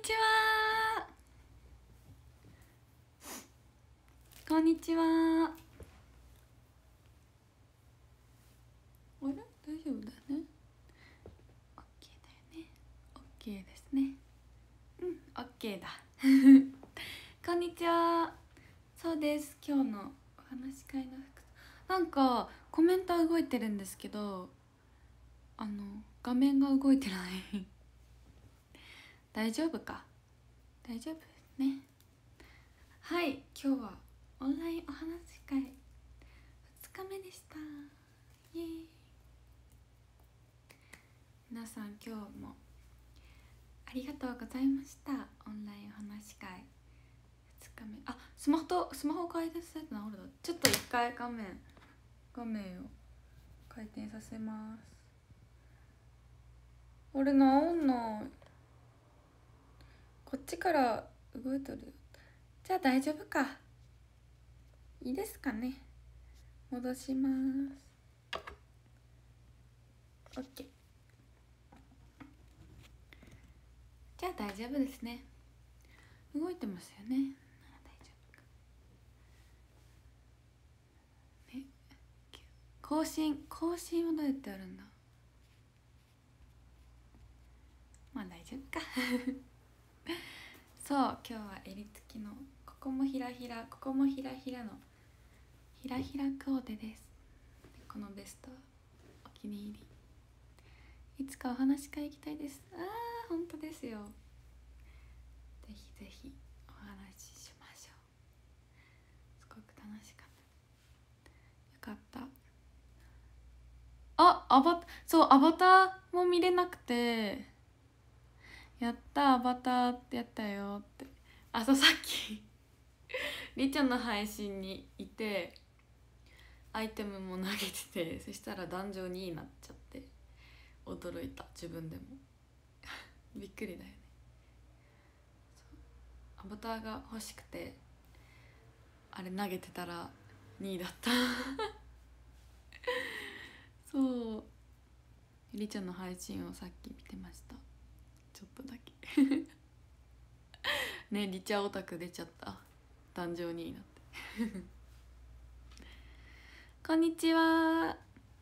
ちは。こんにちは。あれ、大丈夫だよね。オッケーだよね。オッケーですね。うん、オッケーだ。こんにちは。そうです。今日のお話し会の服、なんかコメントは動いてるんですけど、画面が動いてない。大丈夫か。大丈夫ですね。はい、今日はオンラインお話し会2日目でした。イエーイ。皆さん今日もありがとうございました。オンラインお話し会2日目。あ、スマホ回転させて治るの。ちょっと一回画面を回転させます。俺治んない。こっちから動いとるよ。じゃあ大丈夫か。いいですかね。戻します。OK。じゃあ大丈夫ですね。動いてますよね。大丈夫か。ね、更新はどうやってやるんだ。まあ大丈夫か。そう、今日は襟付きのここもひらひら、ここもひらひらのひらひらコーデです。このベストはお気に入り。いつかお話し会行きたいです。あー、本当ですよ。ぜひぜひお話ししましょう。すごく楽しかった。よかった。あ、アバターも見れなくて、やった、アバターってやったよって。あ、そう、さっきりちゃんの配信にいてアイテムも投げてて、そしたら壇上2位になっちゃって驚いた。自分でもびっくりだよね。アバターが欲しくてあれ投げてたら2位だった。そう、りちゃんの配信をさっき見てました。ちょっとだけね、りちゃオタク出ちゃった。壇上2位になってこんにちは。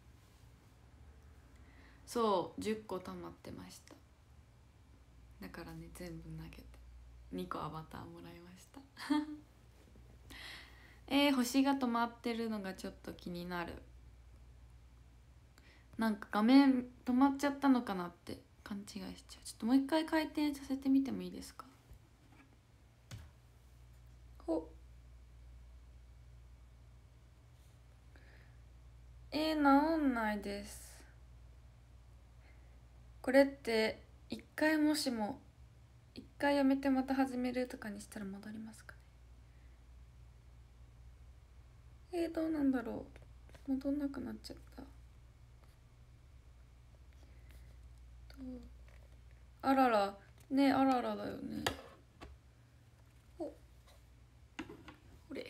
そう10個溜まってました。だからね、全部投げて2個アバターもらいました。星が止まってるのがちょっと気になる。なんか画面止まっちゃったのかなって勘違いしちゃう。ちょっともう一回回転させてみてもいいですか。ほ治んないです。これって一回もしも一回やめてまた始めるとかにしたら戻りますかね。どうなんだろう。戻んなくなっちゃった。あららね、あららだよね。ほれ、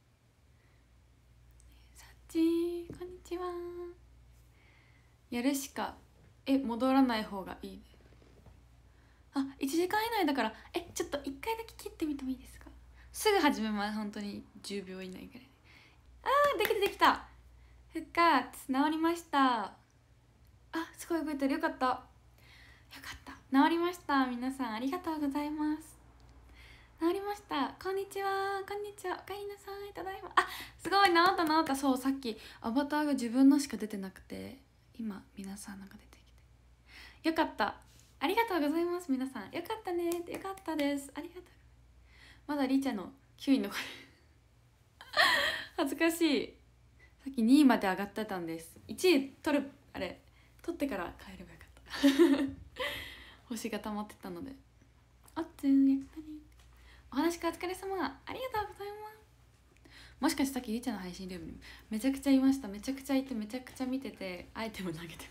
さっちー、こんにちは。やるしか戻らない方がいいね。あ、1時間以内だから、ちょっと1回だけ切ってみてもいいですか。すぐ始めます。本当に10秒以内ぐらい。できた。復活、治りました。あ、すごい動いてる。よかった、治りました。皆さんありがとうございます。治りました。こんにちは、おかえりなさい。ただいま。あ、すごい、治った。そう、さっきアバターが自分のしか出てなくて、今皆さんのが出てきて、よかった。ありがとうございます。皆さんよかったね。よかったです。ありがとう。まだりーちゃんの9位の恥ずかしい。さっき2位まで上がってたんです。1位取ってから帰ればよかった。星が溜まってたので。おっつん、やったね。お話お疲れ様。ありがとうございます。もしかしてさっきりーちゃんの配信ルームにめちゃくちゃいました。めちゃくちゃいて、めちゃくちゃ見ててアイテム投げてました。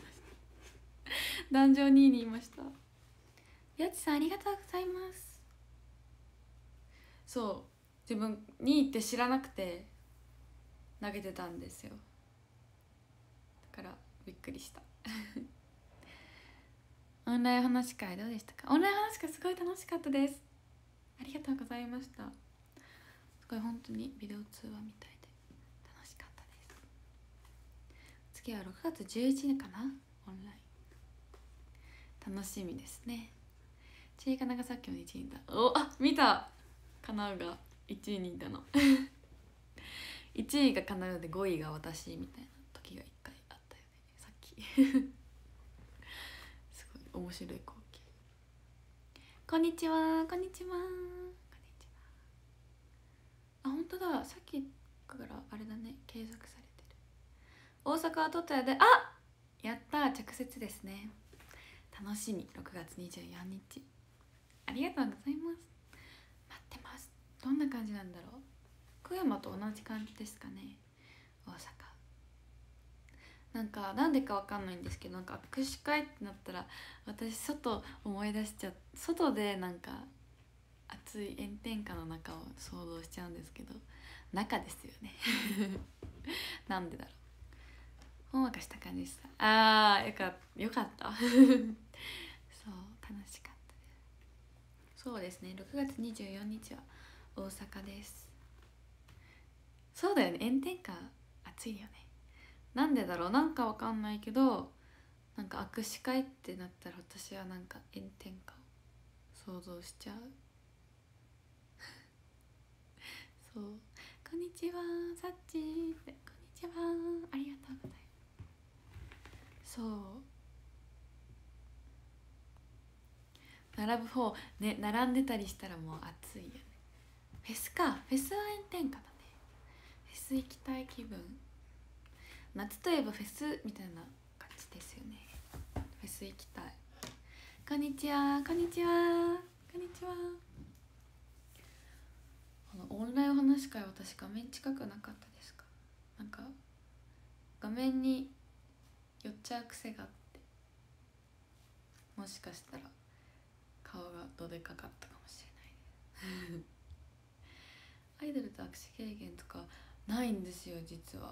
壇上2位にいました。やちさんありがとうございます。そう、自分2位って知らなくて投げてたんですよ。だからびっくりした。 オンライン話し会どうでしたか？オンライン話し会すごい楽しかったです。ありがとうございました。すごい本当にビデオ通話みたいで楽しかったです。次は6月11日かな、オンライン楽しみですね。ちいかながさっきも1位だ。あ、見た、かなうが1位にいたの1位がかなうで5位が私みたいな時が1回あったよね、さっきすごい面白い光景。こんにちは、こんにちは、こんにちは。あ、本当だ、さっきからあれだね、継続されてる。大阪は取ったやで、あ、やった、直接ですね。楽しみ。6月24日、ありがとうございます。待ってます。どんな感じなんだろう。福山と同じ感じですかね、大阪。なんでかわかんないんですけど、なんか握手会ってなったら私外思い出しちゃう。外でなんか暑い炎天下の中を想像しちゃうんですけど、中ですよねなんでだろう、ほんわかした感じでした。よかったそう、楽しかったです。そうですね、6月24日は大阪です。そうだよね、炎天下暑いよね。なんでだろう、なんかわかんないけど、なんか握手会ってなったら私はなんか炎天下を想像しちゃうそう、こんにちはさっちーって、こんにちは、ありがとうございます。そう、並ぶ方ね、並んでたりしたらもう暑いよね。フェスか、フェスは炎天下だね。フェス行きたい気分。夏といえばフェスみたいな感じですよね。フェス行きたい。こんにちは、こんにちは、こんにちは。オンラインお話し会、私画面近くなかったですか？なんか画面に寄っちゃう癖があって、もしかしたら顔がどでかかったかもしれないですアイドルと握手経験とかないんですよ、実は。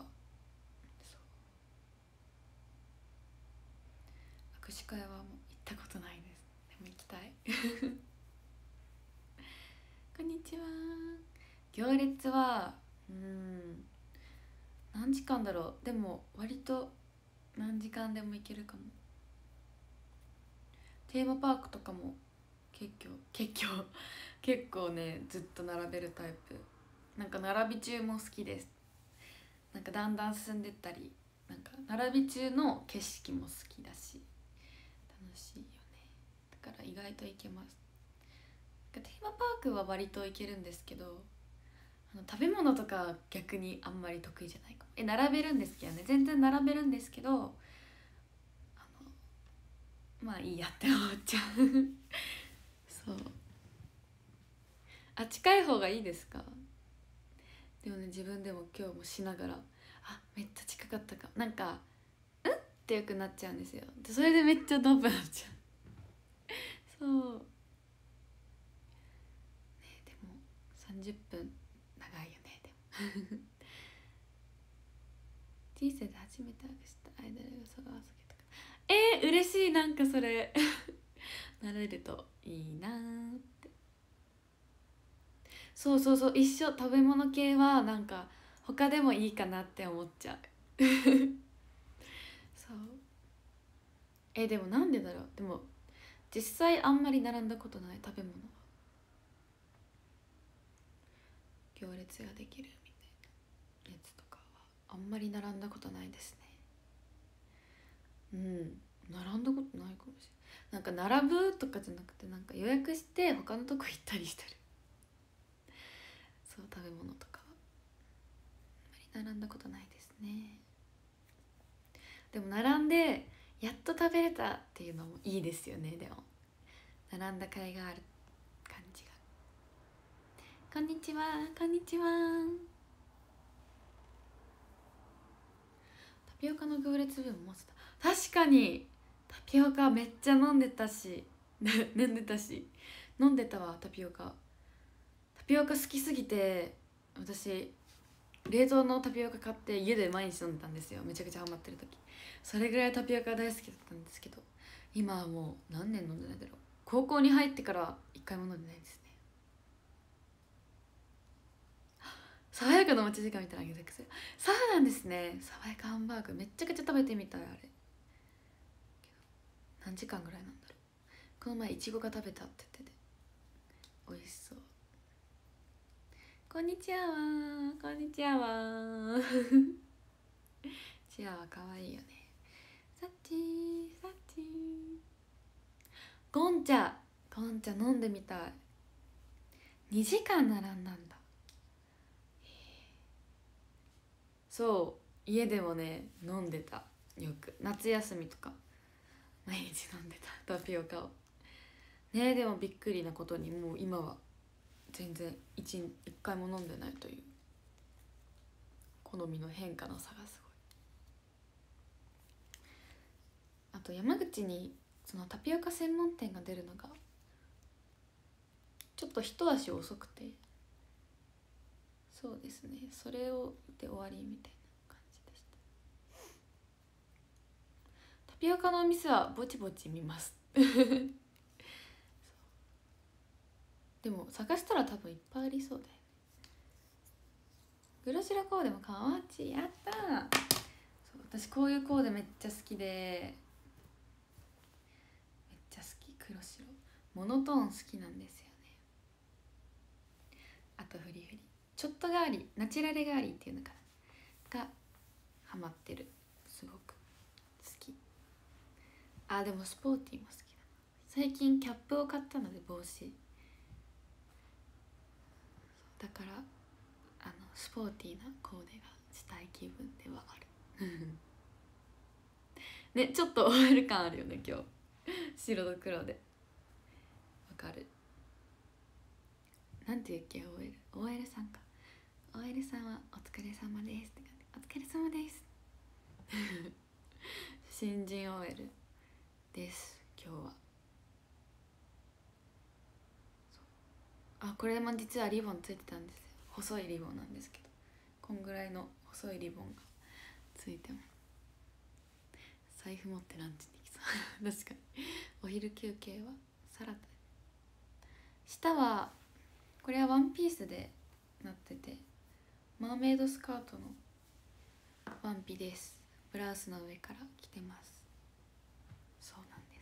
握手会はもう行ったことないです。でも行きたいこんにちは。行列は何時間だろう。でも割と何時間でも行けるかも。テーマパークとかも結構ね、ずっと並べるタイプ。なんか並び中も好きです。なんかだんだん進んでったり、なんか並び中の景色も好きだし楽しいよね。だから意外と行けます。テーマパークは割と行けるんですけど、食べ物とか逆にあんまり得意じゃないかも。並べるんですけどね、全然並べるんですけど、まあいいやって思っちゃうそう、近い方がいいですか？でもね、自分でも今日もしながら、めっちゃ近かったか、なんかってよくなっちゃうんですよ。でそれでめっちゃドンプなっちゃうそう、ね、でも30分長いよね。でも人生で初めて握手したアイドルがそがわそけとか、嬉しい。なんかそれなれるといいなーって。そうそうそう、一緒。食べ物系はなんか他でもいいかなって思っちゃうそう、でもなんでだろう。でも実際あんまり並んだことない食べ物は。行列ができるみたいなやつとかはあんまり並んだことないですね。並んだことないかもしれない。なんか並ぶとかじゃなくて、なんか予約して他のとこ行ったりしてる。そう、食べ物とかはあんまり並んだことないですね。でも並んでやっと食べれたっていうのもいいですよね。でも並んだ甲斐がある感じが。こんにちは、こんにちは。タピオカの行列分も持つた。確かにタピオカめっちゃ飲んでたし飲んでたわ。タピオカ好きすぎて、私冷凍のタピオカ買って家で毎日飲んでたんですよ。めちゃくちゃハマってる時。それぐらいタピオカ大好きだったんですけど、 今はもう何年飲んでないだろう。高校に入ってから一回も飲んでないですね。爽やかな待ち時間みたいな検索する。そうなんですね。爽やかハンバーグめっちゃくちゃ食べてみたい。あれ何時間ぐらいなんだろう。この前いちごが食べたって言ってて美味しそう。こんにちはー、こんにちはーチアは可愛いよね。さっちーさっちー。ゴンチャ飲んでみたい。2時間並んだんだ。そう家でもね飲んでた。よく夏休みとか毎日飲んでたタピオカをね。でもびっくりなことにもう今は全然一回も飲んでないという好みの変化の差がすごい。あと山口にそのタピオカ専門店が出るのがちょっと一足遅くて、そうですね、それをで終わりみたいな感じでした。タピオカのお店はぼちぼち見ますでも探したら多分いっぱいありそうだよね。グラシラコーデもかわちやったー。そう私こういうコーデめっちゃ好きで、めっちゃ好き。黒白モノトーン好きなんですよね。あとフリフリちょっとガーリー、ナチュラルガーリーっていうのかながハマってる。すごく好き。あでもスポーティーも好きだな。最近キャップを買ったので帽子だからスポーティーなコーデがしたい気分ではあるね。ちょっと OL 感あるよね今日白と黒で。わかる。なんて言うっけ OL さんか。 OL さんはお疲れ様ですって感じ。お疲れ様です新人 OL です今日は。あこれも実はリボンついてたんですよ。細いリボンなんですけどこんぐらいの細いリボンがついてます。財布持ってランチに行きそう確かに。お昼休憩はサラダ。下はこれはワンピースでなっててマーメイドスカートのワンピです。ブラウスの上から着てます。そうなんです。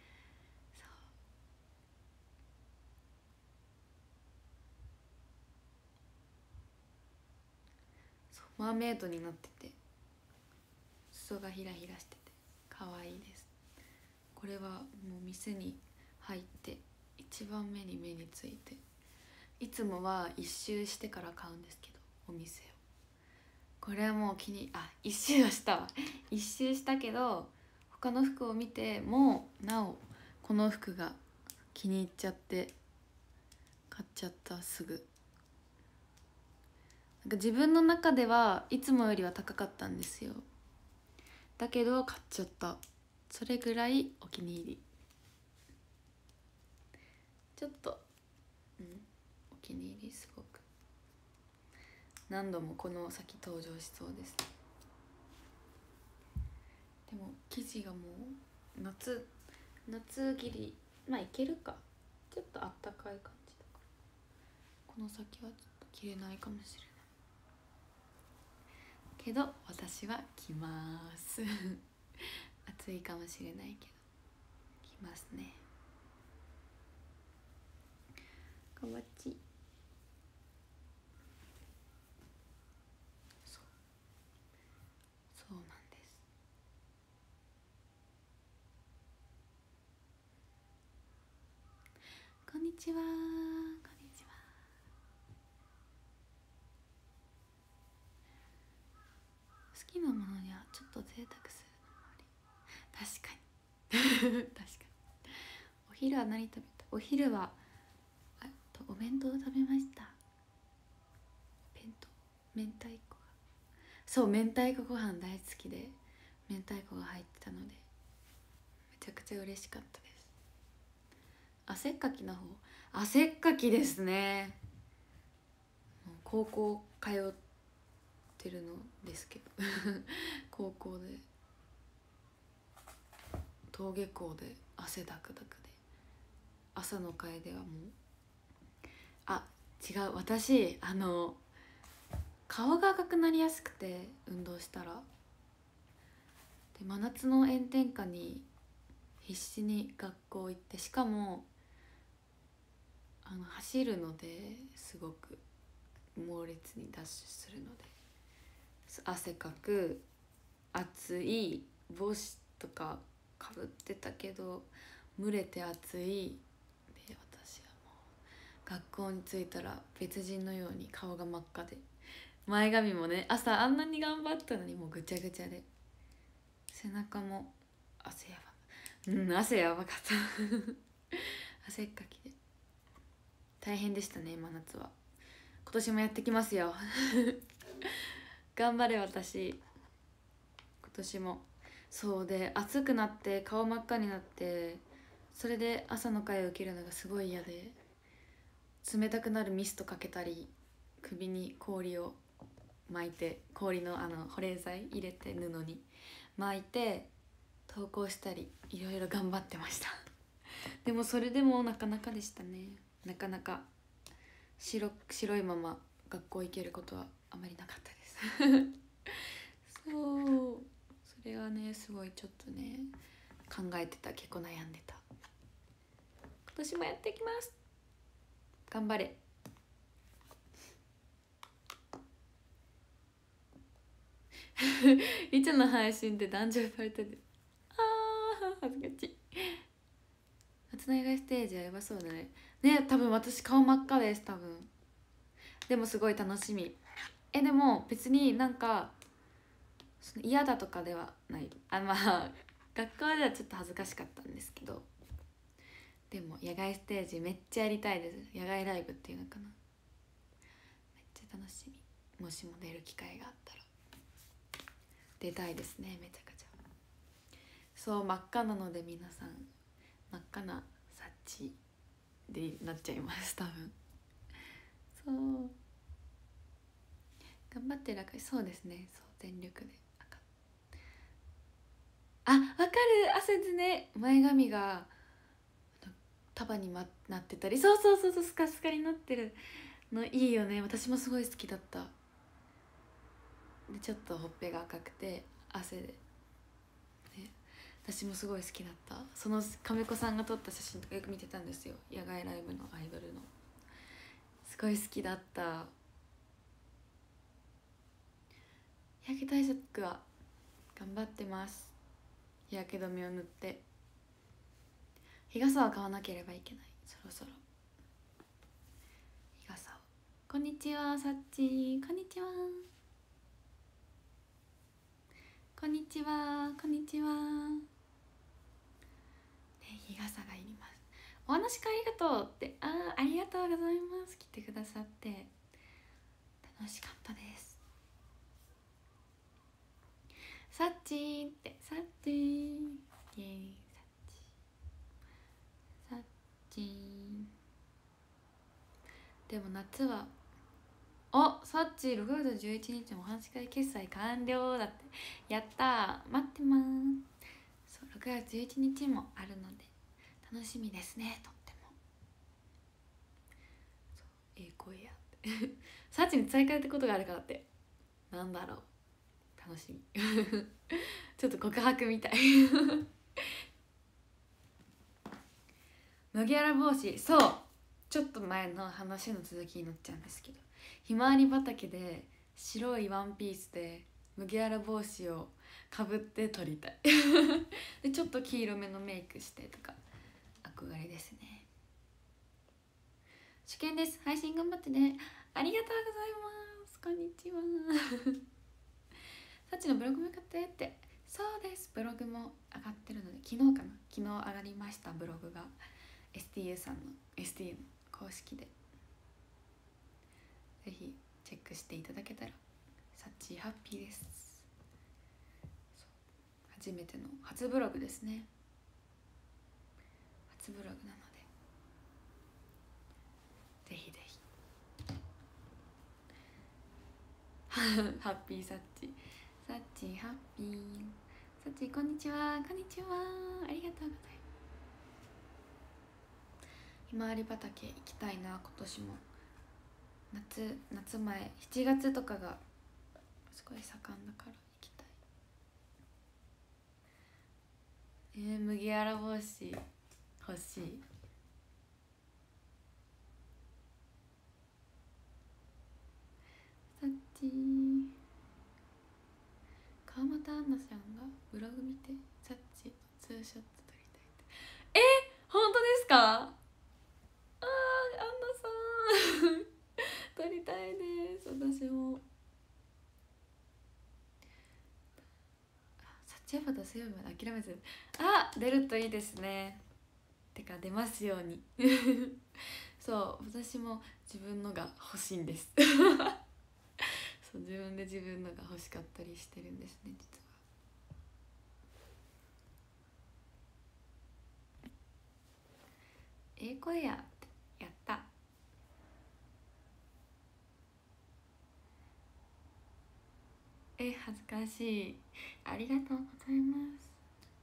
そうマーメイドになってて裾がヒラヒラしてて可愛いです。これはもう店に入って一番目について、いつもは一周してから買うんですけどお店を。これはもう一周はしたわ一周したけど他の服を見てもなおこの服が気に入っちゃって買っちゃった。すぐなんか自分の中ではいつもよりは高かったんですよ。だけど買っちゃった。それぐらいお気に入り。ちょっとお気に入り。すごく何度もこの先登場しそうです。でも生地がもう夏切りまあいけるか。ちょっとあったかい感じだからこの先はちょっと着れないかもしれないけど私は着ます暑いかもしれないけど着ますね。かわちそうなんです。こんにちはこんにちは。好きなものにはちょっと贅沢するのもあり。確かに確かに。お昼は何食べた？お昼はお弁当を食べました。お弁当明太子がそう明太子ご飯大好きで明太子が入ってたのでめちゃくちゃ嬉しかったです。汗っかきの方汗っかきですね。高校通ってるのですけど高校で登下校で汗だくだくで、朝の会ではもう違う、私顔が赤くなりやすくて、運動したらで真夏の炎天下に必死に学校行って、しかも走るのですごく猛烈にダッシュするので汗かく、暑い、帽子とかかぶってたけど蒸れて暑いで、私はもう学校に着いたら別人のように顔が真っ赤で、前髪もね、朝あんなに頑張ったのにもうぐちゃぐちゃで、背中も汗やばかった汗っかきで大変でしたね。真夏は今年もやってきますよ頑張れ私、今年も。そうで、暑くなって顔真っ赤になって、それで朝の会を受けるのがすごい嫌で、冷たくなるミストかけたり、首に氷を巻いて、氷の保冷剤入れて布に巻いて投稿したり、いろいろ頑張ってましたでもそれでもなかなかでしたね。なかなか白いまま学校行けることはあまりなかったですそう、それはねすごいちょっとね考えてた、結構悩んでた。今年もやってきます、頑張れいつの配信で男女パルトで恥ずかしい。夏の野外ステージはやばそうだね。ね、多分私顔真っ赤です、多分。でもすごい楽しみ。でも別になんかその嫌だとかではない。まあ学校ではちょっと恥ずかしかったんですけど、でも野外ステージめっちゃやりたいです。野外ライブっていうのかな、めっちゃ楽しみ。もしも出る機会があったら出たいですね、めちゃくちゃ。そう、真っ赤なので皆さん真っ赤なサッチでなっちゃいます多分。そう頑張ってる赤い、そうですね、そう全力で赤。わかる、汗でね、前髪が束になってたり、そうスカスカになってるのいいよね。私もすごい好きだった。でちょっとほっぺが赤くて汗で、ね、私もすごい好きだった。その亀子さんが撮った写真とかよく見てたんですよ、野外ライブのアイドルの。すごい好きだった。日焼け対策は頑張ってます。日焼け止めを塗って、日傘は買わなければいけない、そろそろ日傘を。こんにちはさっち、こんにちはこんにちはこんにちは、ね、日傘がいります。お話し会ありがとうって、ありがとうございます。来てくださって楽しかったです。さっちーってさっちー、イエーイ、さっちー。でも夏はさっち6月11日もお話し会決済完了だって。やったー、待ってまーす。そう、6月11日もあるので楽しみですね、とっても。そう、声やってサッチに伝えかれたことがあるからって、なんだろう、楽しみちょっと告白みたい麦わら帽子、そう、ちょっと前の話の続きになっちゃうんですけど、ひまわり畑で白いワンピースで麦わら帽子をかぶって撮りたいでちょっと黄色めのメイクしてとか憧れですね。受験です、配信頑張ってね。ありがとうございます、こんにちはさっちのブログもよかったよって。そうです、ブログも上がってるので、昨日かな、昨日上がりました、ブログが。 STU さんの STU の公式でぜひチェックしていただけたらサッチーハッピーです。初めての初ブログですね、初ブログなのでぜひぜひハッピーサッチー、サッチーハッピー、 さっちこんにちは、こんにちは、ありがとうございます。ひまわり畑行きたいな、今年も。夏前7月とかがすごい盛んだから行きたい。麦わら帽子欲しい。さっち川俣アンナさんがブログ見てさっちツーショット撮りたいって。本当ですか？アンナさん撮りたいです。私もさっちやっぱ出せようまで諦めず。出るといいですね。てか出ますようにそう私も自分のが欲しいんですそう自分で自分のが欲しかったりしてるんですね、実は。ええ声やってやった。恥ずかしい。ありがとうございます。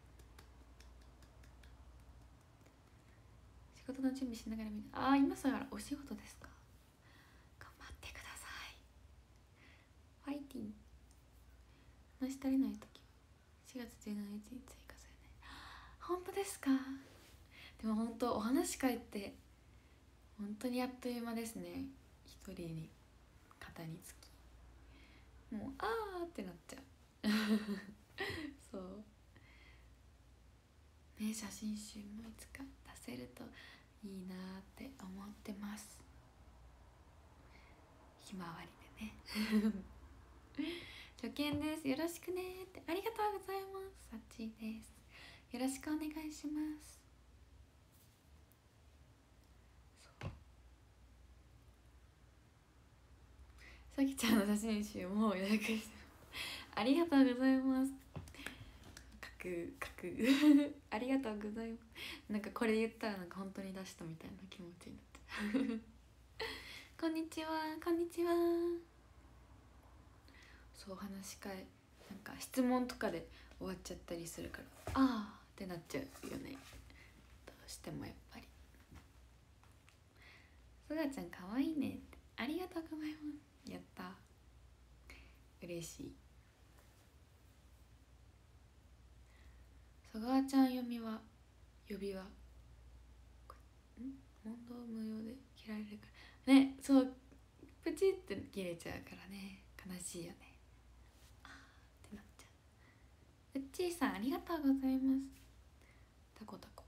仕事の準備しながら見る。今さらお仕事ですか？頑張ってください。ファイティン。話し足りない時は4月17日に追加するね。本当ですか？でも本当お話し会って本当にあっという間ですね。一人に方につきもうってなっちゃうそうね。写真集もいつか出せるといいなって思ってます。ひまわりでね初見です、よろしくねって。ありがとうございます。さっちーです。よろしくお願いします。さきちゃんの写真集も予約してありがとうございます。書くありがとうございます。なんかこれ言ったらなんか本当に出したみたいな気持ちになってこんにちは、こんにちは。そう話し会なんか質問とかで終わっちゃったりするからってなっちゃうよね、どうしても。やっぱりすがちゃんかわいいねって。ありがとうございます。やった、嬉しい。佐川ちゃん読みは呼びは問答無用で切られるからね。そうプチって切れちゃうからね、悲しいよね。ってなっちゃう。うっちーさんありがとうございます。タコタコ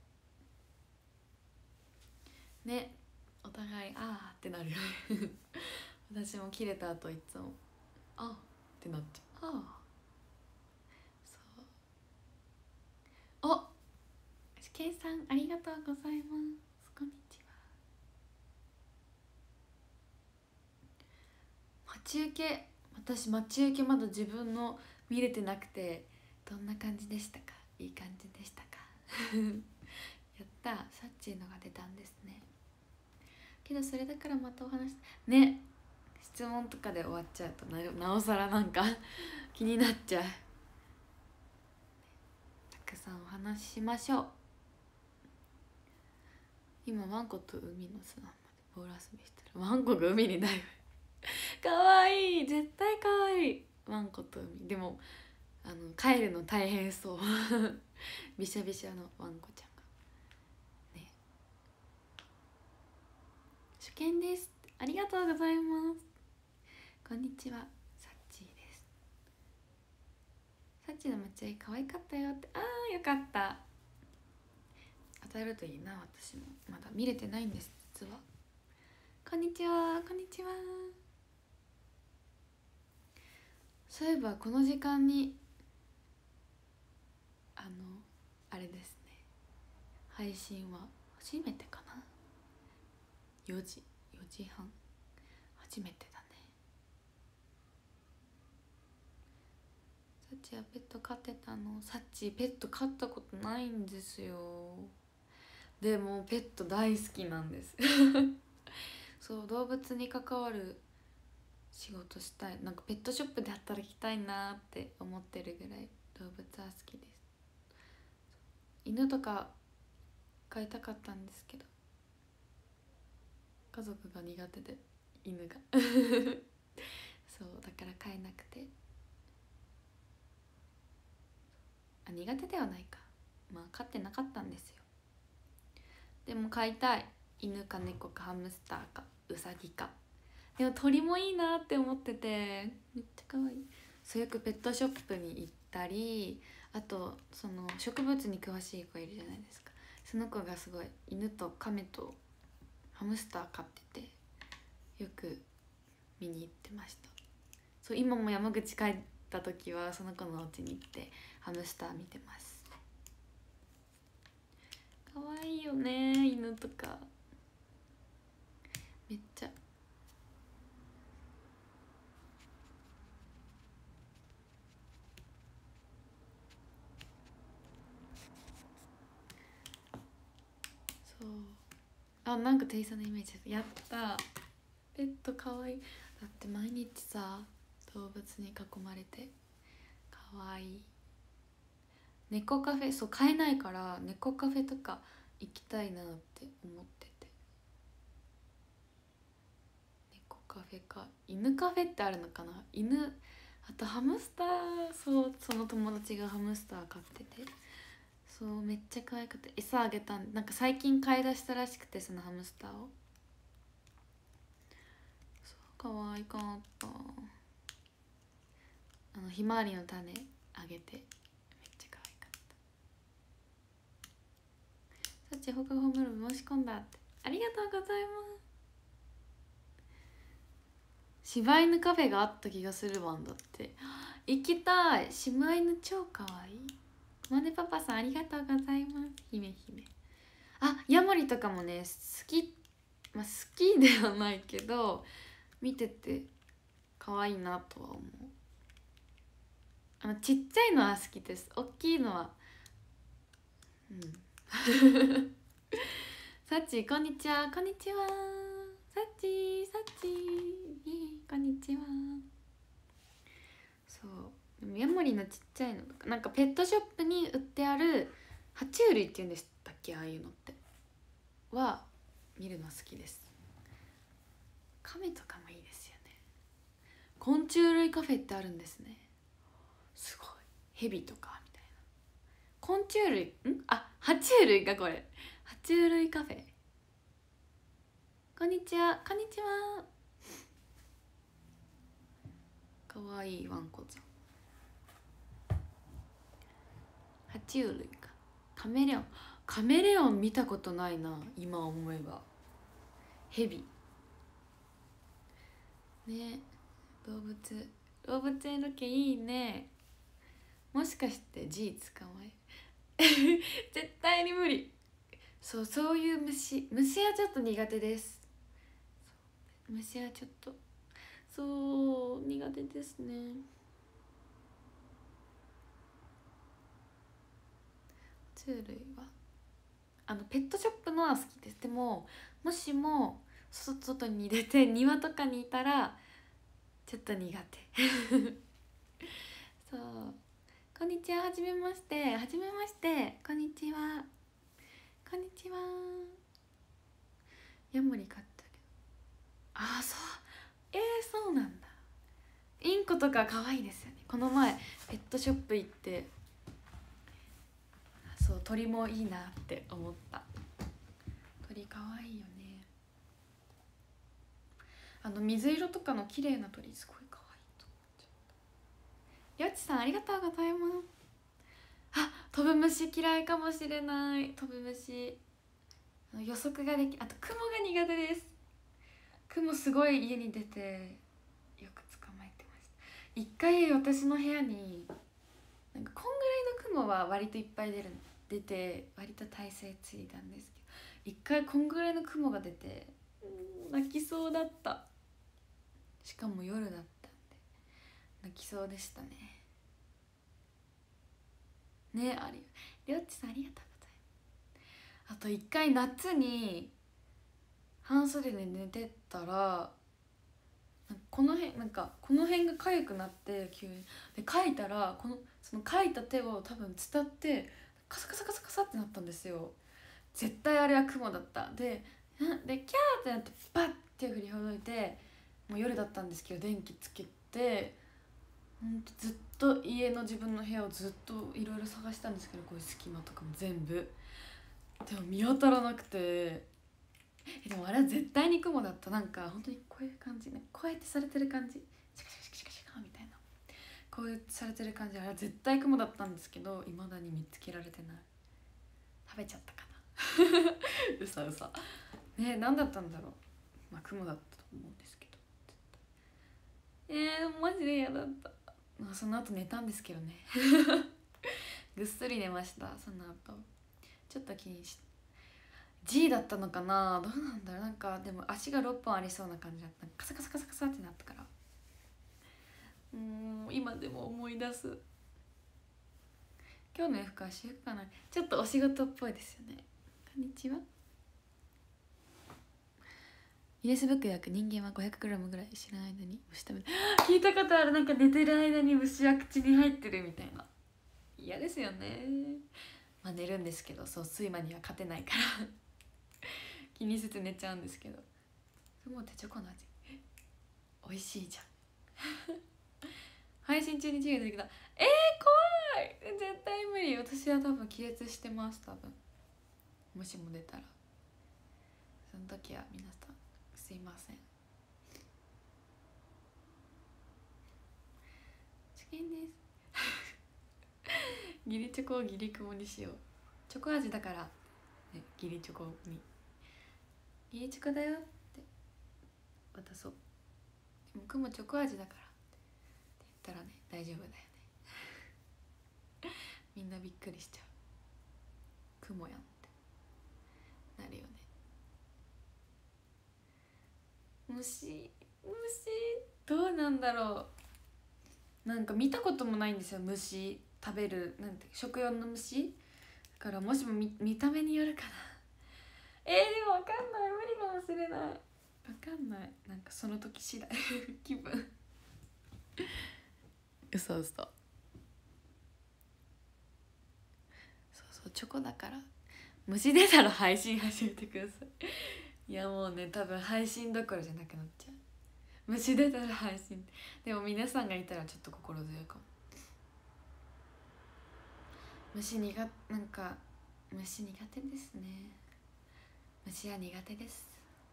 ね、お互いってなる私も切れた後いつもってなっちゃう。そうしけんさんありがとうございます。こんにちは。待ち受け、私待ち受けまだ自分の見れてなくて、どんな感じでしたか？いい感じでしたか？やった、サッチーのが出たんですね。けどそれだからまたお話ね、質問とかで終わっちゃうとなおさらなんか気になっちゃう。たくさんお話ししましょう。今ワンコと海の砂浜でボール遊びしてる。ワンコが海にダイブかわいい、絶対かわいい。ワンコと海でも帰るの大変そうびしゃびしゃのワンコちゃんがね。初見です、ありがとうございます。こんにちは、さっちーです。さっちーの待合可愛かったよって。よかった。当たるといいな。私もまだ見れてないんです実は。こんにちは、こんにちは。そういえばこの時間にあれですね、配信は初めてかな。4時半、初めてだね。サッチはペット飼ってたの？サッチペット飼ったことないんですよ。でもペット大好きなんですそう動物に関わる仕事したい、なんかペットショップで働きたいなって思ってるぐらい動物は好きです。犬とか飼いたかったんですけど家族が苦手で犬がそうだから飼えなくて、あ、苦手ではないか、まあ飼ってなかったんですよ。でも飼いたい。犬か猫かハムスターかウサギか。でも鳥もいいなって思ってて、めっちゃ可愛い。そうよくペットショップに行ったり、あとその植物に詳しい子いるじゃないですか。その子がすごい犬と亀とハムスター飼っててよく見に行ってました。そう今も山口帰った時はその子のお家に行ってハムスター見てます。可愛いよね犬とか、めっちゃ。そう、あ、なんかテイさんのイメージやった。ペットかわいい。だって毎日さ動物に囲まれてかわいい。猫カフェ、そう飼えないから猫カフェとか行きたいなって思ってて。猫カフェか犬カフェってあるのかな。犬、あとハムスター、そうその友達がハムスター飼ってて、そうめっちゃ可愛くて餌あげたん、なんか最近飼い出したらしくて、そのハムスターを。そう可愛かった。ひまわりの種あげてめっちゃ可愛かった。さっち放課後ホームルーム申し込んだって、ありがとうございます。柴犬カフェがあった気がするわんだって。行きたい。柴犬超可愛い。マネパパさんありがとうございます。姫姫。あ、ヤモリとかもね好き、まあ、好きではないけど見てて可愛いなとは思う。ちっちゃいのは好きです。大きいのはさっちこんにちは。こんにちはさっち、さっちこんにちは。そうでもヤモリのちっちゃいのとか、なんかペットショップに売ってある爬虫類っていうんでしたっけ、ああいうのっては見るの好きです。カメとかもいいですよね。昆虫類カフェってあるんですね。すごい。ヘビとかみたいな。昆虫類、あ、爬虫類かこれ。爬虫類カフェ。こんにちは。こんにちは。かわいいワンコちゃん。爬虫類か。カメレオン。カメレオン見たことないな今思えば。ヘビね。動物園ロケいいね。もしかして G 捕まえ絶対に無理。そういう虫はちょっと苦手です。虫はちょっとそう苦手ですね。爬虫類はペットショップのは好きです。でももしも外に出て庭とかにいたらちょっと苦手そう。こんにちは。はじめまして。はじめまして。こんにちは。こんにちは。ヤモリ飼ったけど、ああそう、そうなんだ。インコとか可愛いですよね。この前ペットショップ行ってそう鳥もいいなって思った。鳥可愛いよね。水色とかの綺麗な鳥すごい可愛いと思っちゃった。りょうちさんありがとうございます。あ、飛ぶ虫嫌いかもしれない。飛ぶ虫予測ができ、あとクモが苦手です。クモすごい家に出てよく捕まえてました。一回私の部屋になんかこんぐらいのクモは割といっぱい出て割と体勢ついたんですけど、一回こんぐらいのクモが出て泣きそうだった。しかも夜だったんで泣きそうでしたね。ね、りょっちさんありがとうございます。あと一回夏に半袖で寝てたらこの辺なんかこの辺が痒くなって急にで書いたらその書いた手を多分伝ってカサカサカサカサってなったんですよ。絶対あれは雲だったでキャーってなってバッて振りほどいて、もう夜だったんですけど電気つけてずっと家の自分の部屋をずっといろいろ探したんですけど、こういう隙間とかも全部でも見当たらなくて、でもあれは絶対に雲だった。なんか本当にこういう感じね、こうやってされてる感じ、シャカシャカシャカシャカみたいな、こうやってされてる感じ、あれは絶対雲だったんですけど、未だに見つけられてない。食べちゃったかなうさうさね、何だったんだろう。まあ雲だったと思うんですけど、マジで嫌だった。まあその後寝たんですけどねぐっすり寝ました。その後ちょっと気にして G だったのかな、どうなんだろう。なんかでも足が6本ありそうな感じだった。カサカサカサカサってなったから、今でも思い出す。今日の洋服は私服かな。ちょっとお仕事っぽいですよね。こんにちは。ギネスブック曰く人間は 500g ぐらい知らない間に虫食べる聞いたことある。なんか寝てる間に虫は口に入ってるみたいな。嫌ですよね。まあ寝るんですけど、そう睡魔には勝てないから気にせず寝ちゃうんですけど、もう手チョコの味美味しいじゃん配信中に授業出てきた。怖い、絶対無理。私は多分気絶してます。多分もしも出たら、その時は皆さんすいません。チキンですギリチョコをギリ雲にしよう。チョコ味だから、ね、ギリチョコにギリチョコだよって渡そう。でも雲チョコ味だからって言ったらね、大丈夫だよねみんなびっくりしちゃう。雲やんってなるよね。虫どうなんだろう。なんか見たこともないんですよ、虫食べるなんて、食用の虫だから、もしも見た目によるかな。でも分かんない、無理かもしれない。分かんない、なんかその時次第気分嘘嘘。そうチョコだから。虫出たら配信始めてくださいいやもうね、多分配信どころじゃなくなっちゃう。虫出たら配信。でも皆さんがいたらちょっと心強いかも。虫苦手ですね。虫は苦手です。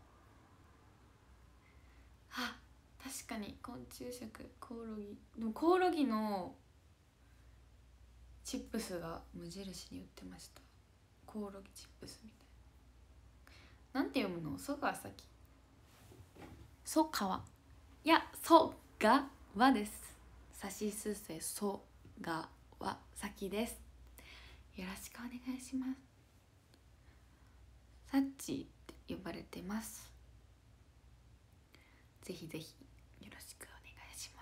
あ、確かに昆虫食、コオロギ。でもコオロギのチップスが無印に売ってました。コオロギチップスみたいな。なんて読むの？ソガサキ、ソカワ、いや、ソガワです。さしすせソガワサキです。よろしくお願いします。サッチって呼ばれてます。ぜひぜひよろしくお願いします。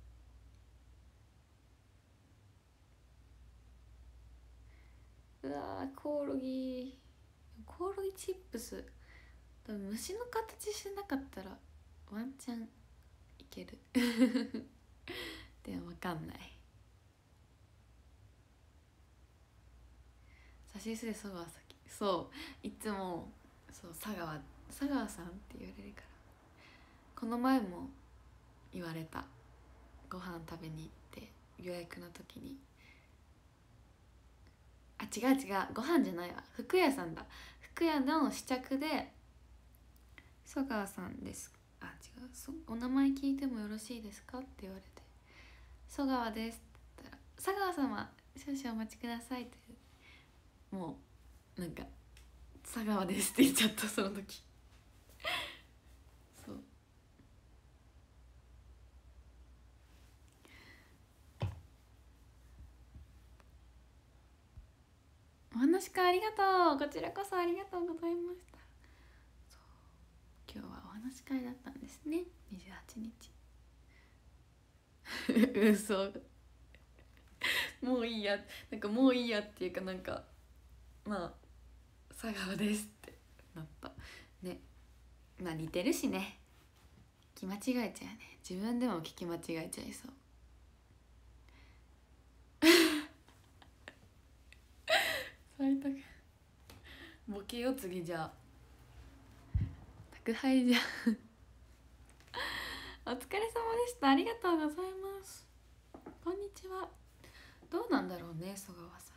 うわー、コオロギチップス、多分虫の形してなかったらワンチャンいけるでも分かんない。さしすせそがさき、そういつもそう佐川さんって言われるから。この前も言われた。ご飯食べに行って予約の時に、あ、違うご飯じゃないわ、服屋さんだ。服屋の試着で「佐川さんです、あ、違う、お名前聞いてもよろしいですか?」って言われて「佐川です」って言ったら「佐川様少々お待ちください」って、もうなんか「佐川です」って言っちゃった、その時そう。お話かありがとう。こちらこそありがとうございました。今日はお話し会だったんですね、28日嘘もういいや、なんかもういいやっていうか、なんかまあ佐川ですってなったね。まあ似てるしね、 き間違えちゃうよね。自分でも聞き間違えちゃいそう。最悪。ボケよ次。じゃあ宅配じゃん。お疲れ様でした。ありがとうございます。こんにちは。どうなんだろうね、曽川さん。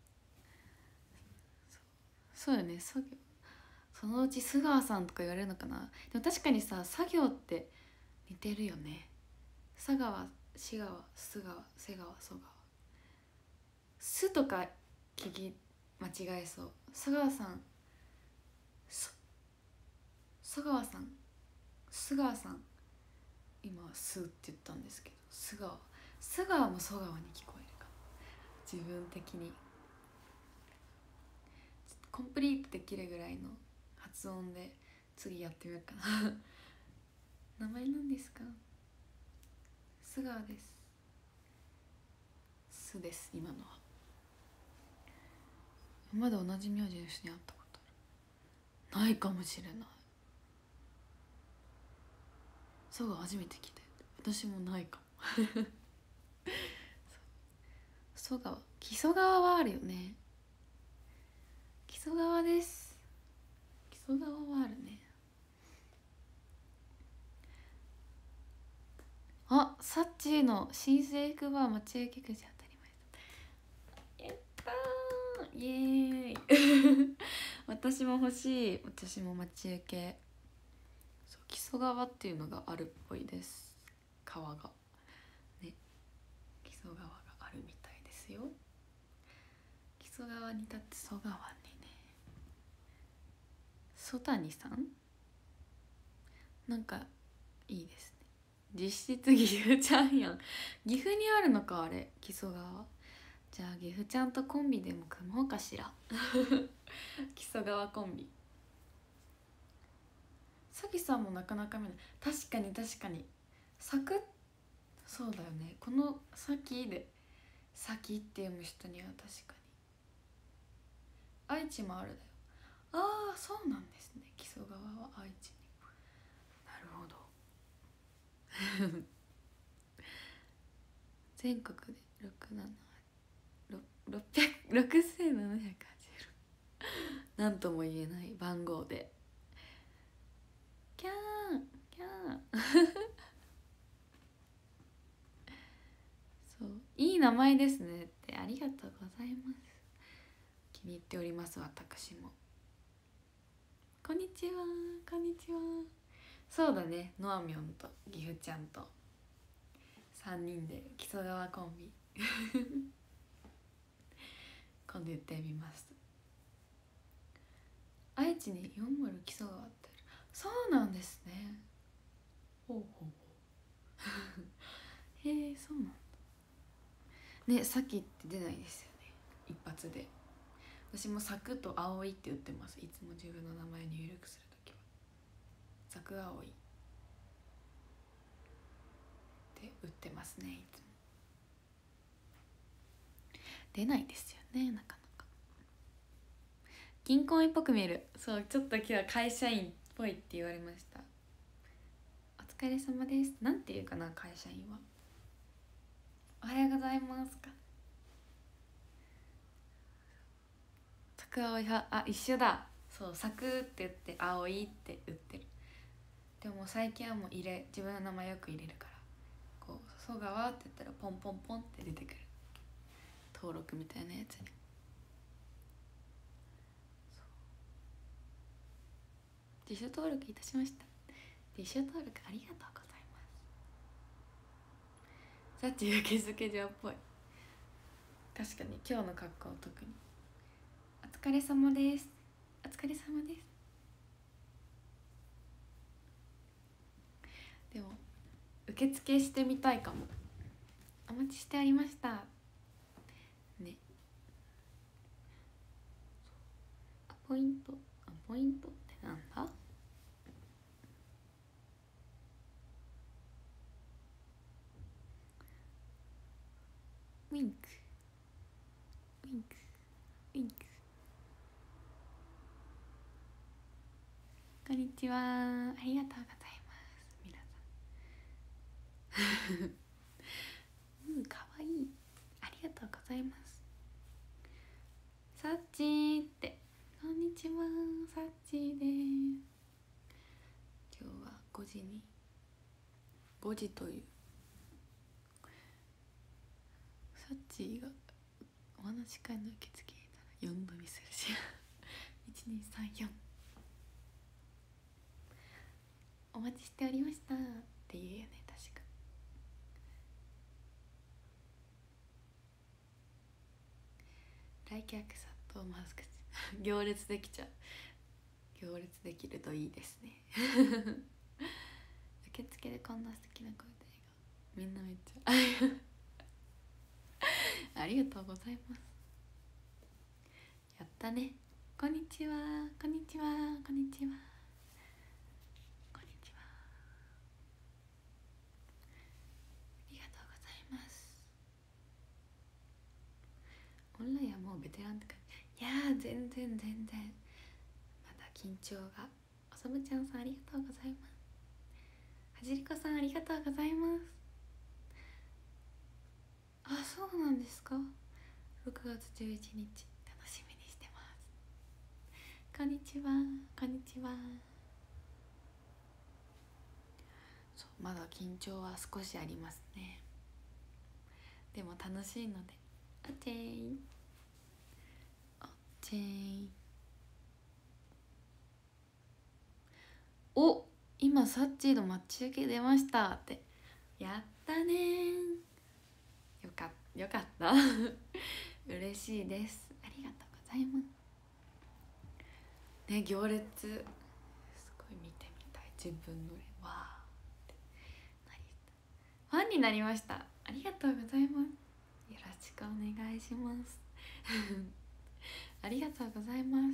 そうよね、作業。そのうち須川さんとか言われるのかな。でも確かにさ、作業って似てるよね。佐川、滋川、須川、瀬川、曽川。すとか聞き間違えそう。須川さん、須川さん、須川さん。今すって言ったんですけど、須川、須川も曽川に聞こえるかも。自分的にちょっとコンプリートできるぐらいの発音で次やってみようかな。名前なんですか？須川です。すです今のは。まだ同じ名字の人に会ったことある？ないかもしれない。曽川初めて聞いた。私もないかも。曽川、木曽川はあるよね。木曽川です。木曽川はあるね。あ、サッチーの新制服は待ち受けくじ当たり前だ。やったー、イエーイ。私も欲しい。私も待ち受け。そう、木曽川っていうのがあるっぽいです。川がね、木曽川があるみたいですよ。木曽川に立って曽川にね。曽谷さんなんかいいですね。実質岐阜ちゃんやん。岐阜にあるのかあれ、木曽川。じゃあ岐阜ちゃんとコンビでも組もうかしら。木曽川コンビ。さきさんもなかなか見ない。確かに確かに。サクッ、そうだよね。このさきでさきって読む人には確かに。愛知もあるだよ。ああ、そうなんですね。木曽川は愛知に。なるほど。全国で6780なんとも言えない番号で。キャーキャー。そう、いい名前ですねって。ありがとうございます。気に入っております。私も。こんにちは、こんにちは。そうだね、ノアミョンと岐阜ちゃんと3人で木曽川コンビ。今度言ってみます。愛知に40木曽川ってある。そうなんですね。ほうほうほう。へえ、そうなんだね。さっきって出ないですよね、一発で。私もサクと葵って言ってます。いつも自分の名前入力するときはサク葵って打ってますね。いつも出ないですよね、なかなか。銀行員っぽく見える。そう、ちょっと今日は会社員っぽいって言われました。お疲れ様です。なんていうかな、会社員は。おはようございますか。サク葵派。あ、一緒だ。そう、サクって言って葵って打ってる。でも最近はもう自分の名前よく入れるから、こう「曽川」って言ったらポンポンポンって出てくる。登録みたいなやつに。自主登録いたしました。自主登録ありがとうございます。さっち受付嬢っぽい。確かに今日の格好特に。お疲れ様です。お疲れ様です。でも受付してみたいかも。お待ちしてありましたね。アポイントってなんだ。ウィンクウィンクウィンク。こんにちは、ありがとうございます皆さん。 かわいい。ありがとうございます。さっちーって、こんにちは、さっちーです。今日は5時というさっちーがお話し会の受付にいたら4度見するし1234お待ちしておりましたって言うよね、確か。来客さとマスク行列できちゃう。行列できるといいですね。受付でこんな素敵な声でみんなめっちゃありがとうございます。やったね。こんにちは、こんにちは、こんにちは、こんにちは。ありがとうございます。オンラインはもうベテランって感じ。いやー、全然まだ緊張が。おさむちゃんさんありがとうございます。はじりこさんありがとうございます。あ、そうなんですか。6月11日楽しみにしてます。こんにちは、こんにちは。そう、まだ緊張は少しありますね。でも楽しいので。あっちーん、あっちーん。お、今サッチーの待ち受け出ましたって。やったね。よかった嬉しいです。ありがとうございますね。行列すごい見てみたい。自分のわーってファンになりました。ありがとうございます。よろしくお願いしますありがとうございます。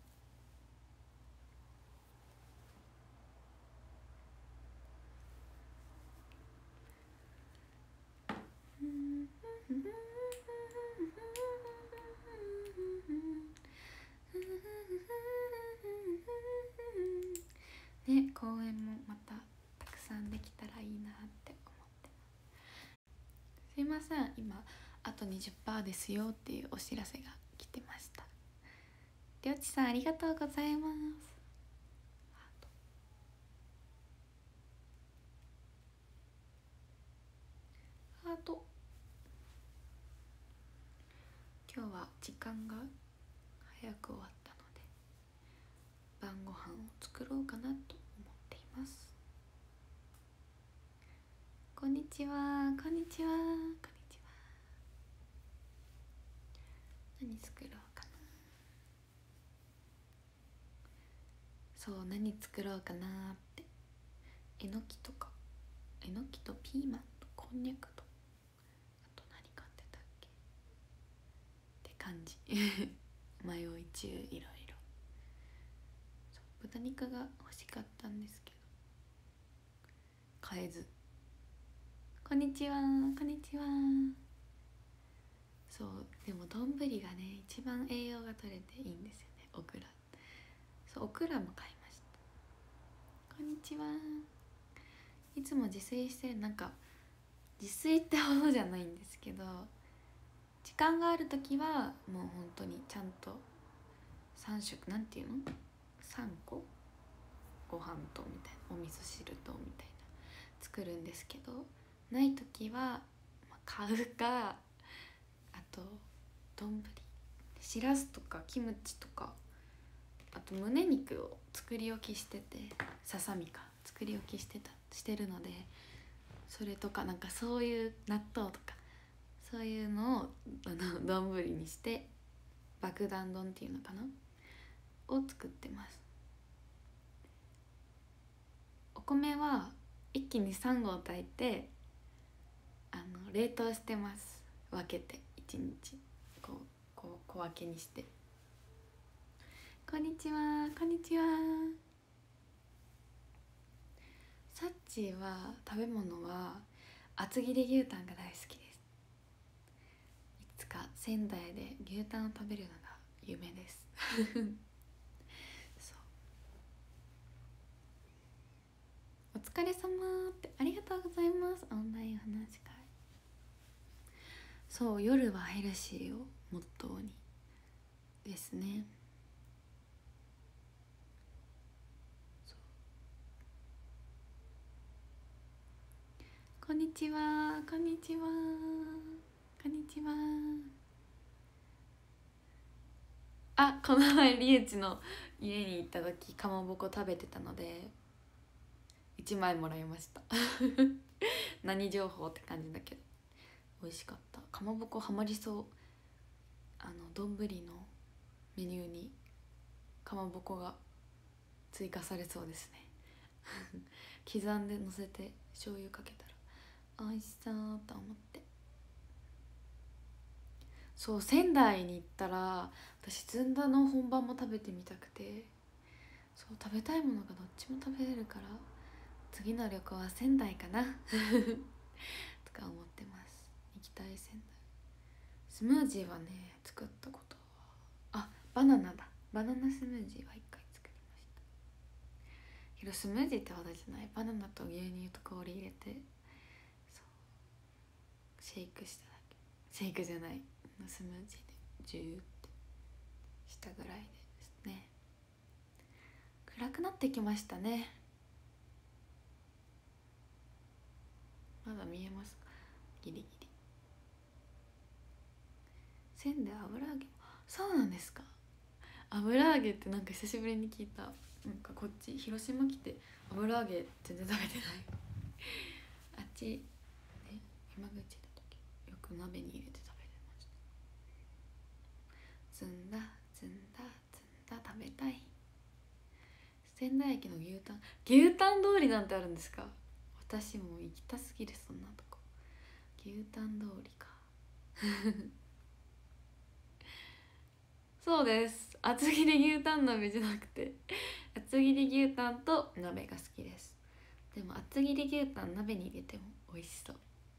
ね、公演もまたたくさんできたらいいなって思ってます。すいません、今あと 20% ですよっていうお知らせが来てました。りょうちさんありがとうございます。ハート。今日は時間が早く終わったので晩ご飯を作ろうかなと思っています。こんにちは、こんにちは、こんにちは。何作ろうかな。そう、何作ろうかなって。えのきとか、えのきとピーマンとこんにゃくと、あと何買ってたっけって感じ迷い中。いろいろ。豚肉が欲しかったんですけど買えず。こんにちは、こんにちは。そう、でも丼がね一番栄養が取れていいんですよね。オクラ。そう、オクラも買いました。こんにちは。いつも自炊してる。なんか自炊ってほどじゃないんですけど、時間がある時はもう本当にちゃんと3食、なんていうの、3個ご飯とみたいな、お味噌汁とみたいな作るんですけど、ない時は買うか、あと丼、しらすとかキムチとか、あと胸肉を作り置きしてて、ささみか作り置きしてるので、それとかなんかそういう納豆とかそういうのを丼にして爆弾丼っていうのかなを作ってます。お米は一気に3合炊いて冷凍してます。分けて1日こう小分けにして。こんにちは、こんにちは。サッチーは食べ物は厚切り牛タンが大好きです。いつか仙台で牛タンを食べるのが夢ですそう、お疲れ様って、ありがとうごございます。オンラインお話し会。そう、夜はヘルシーをモットーにですね。こんにちは、こんにちは、こんにちは。あ、この前リエチの家に行った時かまぼこ食べてたので1枚もらいました何情報って感じだけど美味しかった。かまぼこハマりそう。丼のメニューにかまぼこが追加されそうですね刻んでのせて醤油かけたら美味しそうと思って。そう、仙台に行ったら私ずんだの本場も食べてみたくて、そう食べたいものがどっちも食べれるから次の旅行は仙台かなとか思ってます。行きたい仙台。スムージーはね作ったことはバナナだ。バナナスムージーは1回作りましたけど、スムージーってほどじゃない。バナナと牛乳と氷入れてそうシェイクしただけ。シェイクじゃない、スムージーでジューってしたぐらいですね。暗くなってきましたね。まだ見えますか？ギリギリ。線で油揚げ、そうなんですか。油揚げってなんか久しぶりに聞いた。なんかこっち広島来て油揚げ全然食べてないあっちね、山口だ時よく鍋に入れて食べてました。ずんだずんだずんだ食べたい。仙台駅の牛タン通りなんてあるんですか？私も行きたすぎる。そんなとこ牛タン通りかそうです。厚切り牛タン鍋じゃなくて厚切り牛タンと鍋が好きです。でも厚切り牛タン鍋に入れても美味しそう。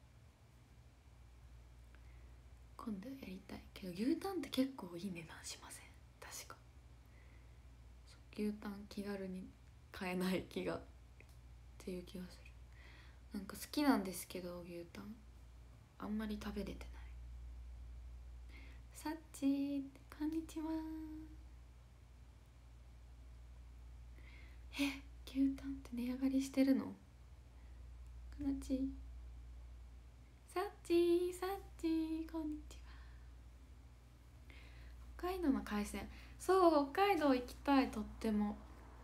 今度やりたいけど牛タンって結構いい値段しません？確か牛タン気軽に買えない気がっていう気がする。なんか好きなんですけど牛タンあんまり食べれてない。さっちーこんにちは。牛タンって値上がりしてるの？かなちさっちーさっちーこんにちは。北海道の海鮮、そう北海道行きたい。とっても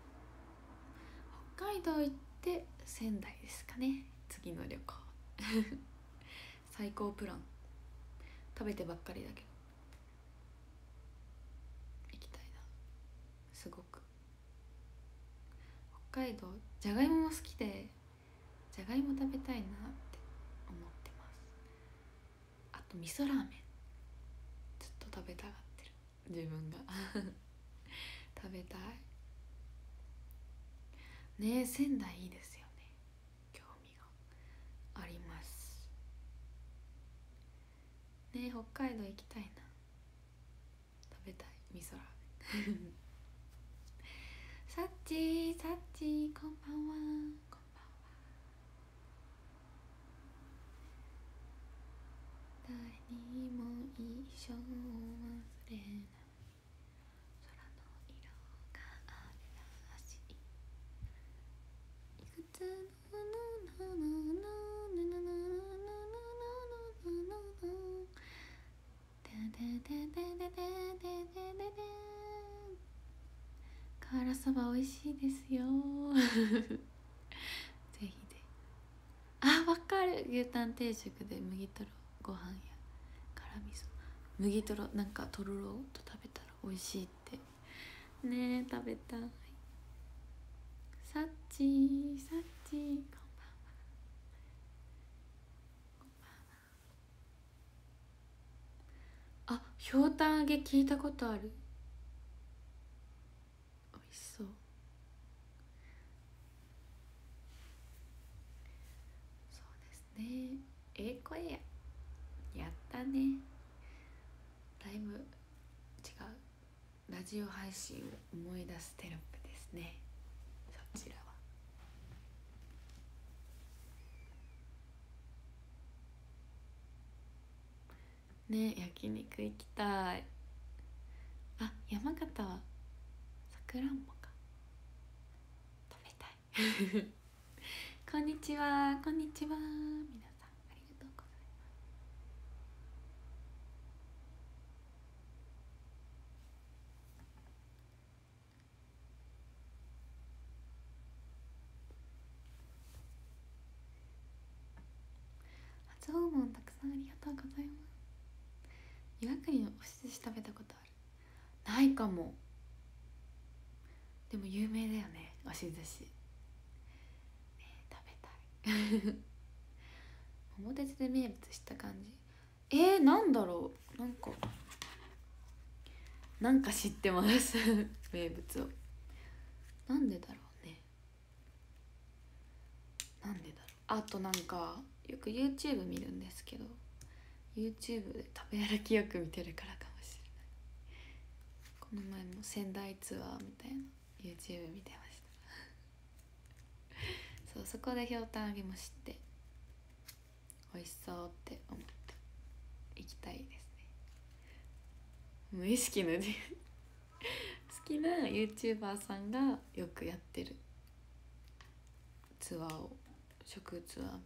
北海道行って仙台ですかね、次の旅行最高プラン。食べてばっかりだけど行きたいな。すごく北海道じゃがいもも好きでじゃがいも食べたいなって思ってます。あと味噌ラーメンずっと食べたがってる自分が食べたいね。仙台いいですよね。興味がありますね。北海道行きたいな。食べたい味噌ラーメンさっちーさっちーこんばんは。こんばんは。誰にも一生忘れない空の色があるらしい。いくつの瓦そば美味しいですよぜひぜひ。あ、わかる。牛タン定食で麦とろご飯や辛味噌麦とろなんかとろろと食べたら美味しいってね。食べたい。さっちーさっちーこんばんは。あ、ひょうたん揚げ聞いたことある。美味しそう。そうですね。これやったね。だいぶ違うラジオ配信を思い出すテロップですね、そちらは。 ね、焼肉行きたい。あ、山形はさくらんぼか、食べたいこんにちは、こんにちは、皆さんありがとうございます。初訪問たくさんありがとうございます。岩国のお寿司食べたことある？ないかも。でも有名だよね、押し寿司、食べたい桃鉄で名物した感じ。なんだろう、なんか知ってます名物を。なんでだろうね、なんでだろう。あとなんかよく YouTube 見るんですけど、 YouTube で食べ歩きよく見てるからかもしれない。この前も仙台ツアーみたいな YouTube 見てましたそう、そこでひょうたん揚げも知って美味しそうって思って行きたいですね。無意識の好きな YouTuber さんがよくやってるツアーを、食ツアーみたいな。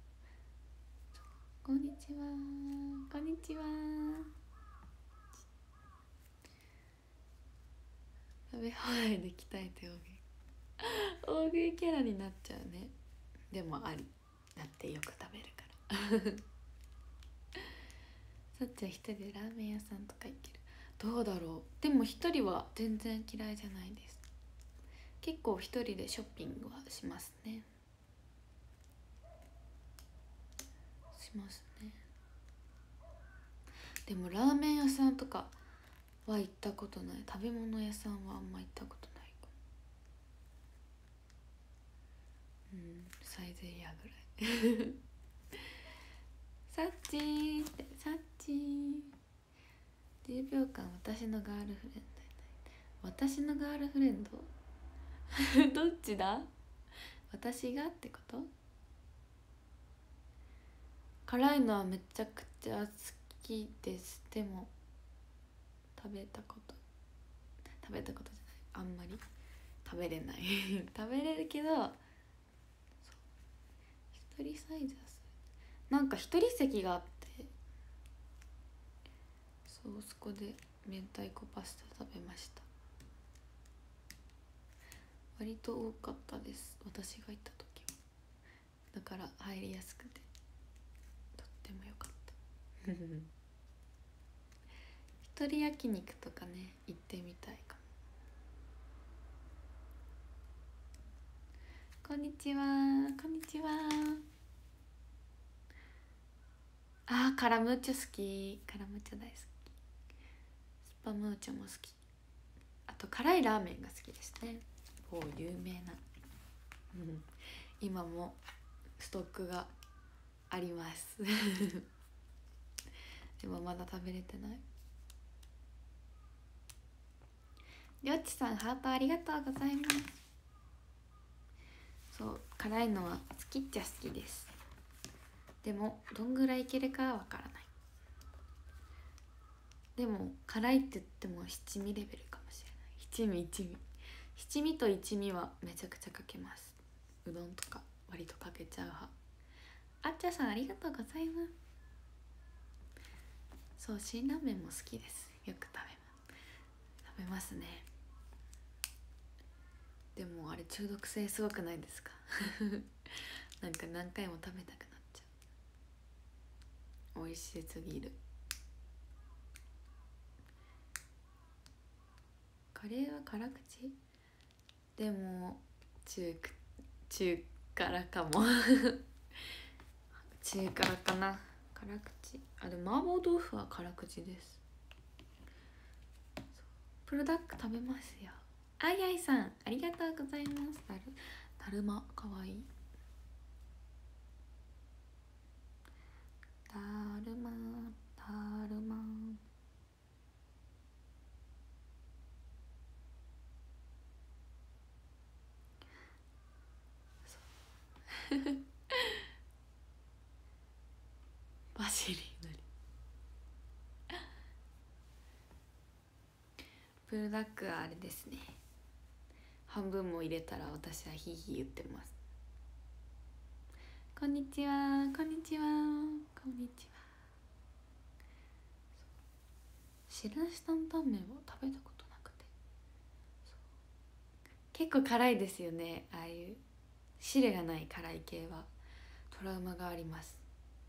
こんにちは、こんにちは。食べ放題で鍛えて大食いキャラになっちゃうね。でもありだってよく食べるからさっちゃん一人でラーメン屋さんとか行ける？どうだろう。でも一人は全然嫌いじゃないです。結構一人でショッピングはしますね。しますね。でもラーメン屋さんとかは行ったことない。食べ物屋さんはあんま行ったことないかも。サイゼリヤぐらいサッチーって、サッチー10秒間私のガールフレンド。私のガールフレンドどっちだ？私がってこと？辛いのはめちゃくちゃ好きです。でも食べたことじゃない、あんまり食べれない食べれるけど、一人サイズはなんか一人席があって、そう、そこで明太子パスタ食べました。割と多かったです、私が行った時は。だから入りやすくてとっても良かった一人焼肉とかね、行ってみたいかも。こんにちは、こんにちは。カラムーチョ好き。カラムーチョ大好き。スパムーチョも好き。あと辛いラーメンが好きですね。有名な今もストックがありますでもまだ食べれてない。りょっちさんハートありがとうございます。そう、辛いのは好きっちゃ好きです。でもどんぐらいいけるかはわからない。でも辛いって言っても七味レベルかもしれない。七味と一味はめちゃくちゃかけます。うどんとか割とかけちゃう派。あっちゃさんありがとうございます。そう、辛ラーメンも好きです。よく食べますね。でもあれ中毒性すごくないですかなんか何回も食べたくなっちゃう。美味しすぎる。カレーは辛口？でも中辛かも中辛かな。辛口。でも麻婆豆腐は辛口です。プルダック食べますよ。あいあいさんありがとうございます。だるまかわいい。だるまだるまバジリーのりフルダックはあれですね、半分も入れたら私はヒーヒー言ってます。こんにちは、こんにちは、こんにちは。白なし担々麺を食べたことなくて、結構辛いですよね。ああいう汁がない辛い系はトラウマがあります。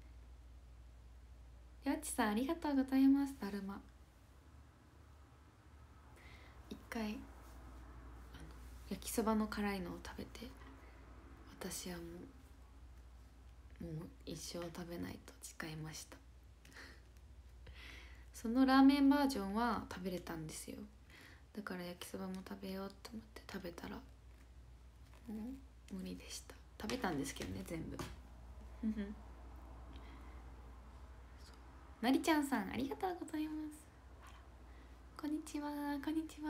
やっちさんありがとうございます。だるま一回焼きそばの辛いのを食べて、私はもう一生食べないと誓いました。そのラーメンバージョンは食べれたんですよ。だから焼きそばも食べようと思って食べたらもう無理でした。食べたんですけどね、全部なりちゃんさんありがとうございます。こんにちは、こんにちは。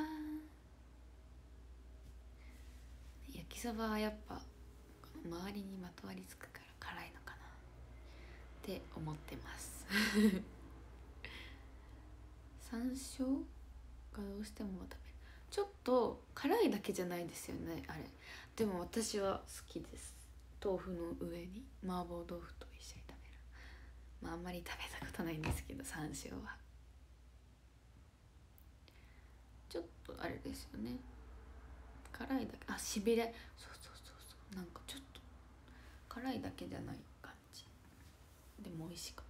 焼きそばはやっぱ周りにまとわりつくから辛いのかなって思ってます山椒がどうしても食べる。ちょっと辛いだけじゃないですよねあれ。でも私は好きです。豆腐の上に麻婆豆腐と一緒に食べる。まああんまり食べたことないんですけど、山椒はちょっとあれですよね、辛いだけ。あ、しびれ、そうそうそうそう、なんかちょっと辛いだけじゃない感じでも美味しかった。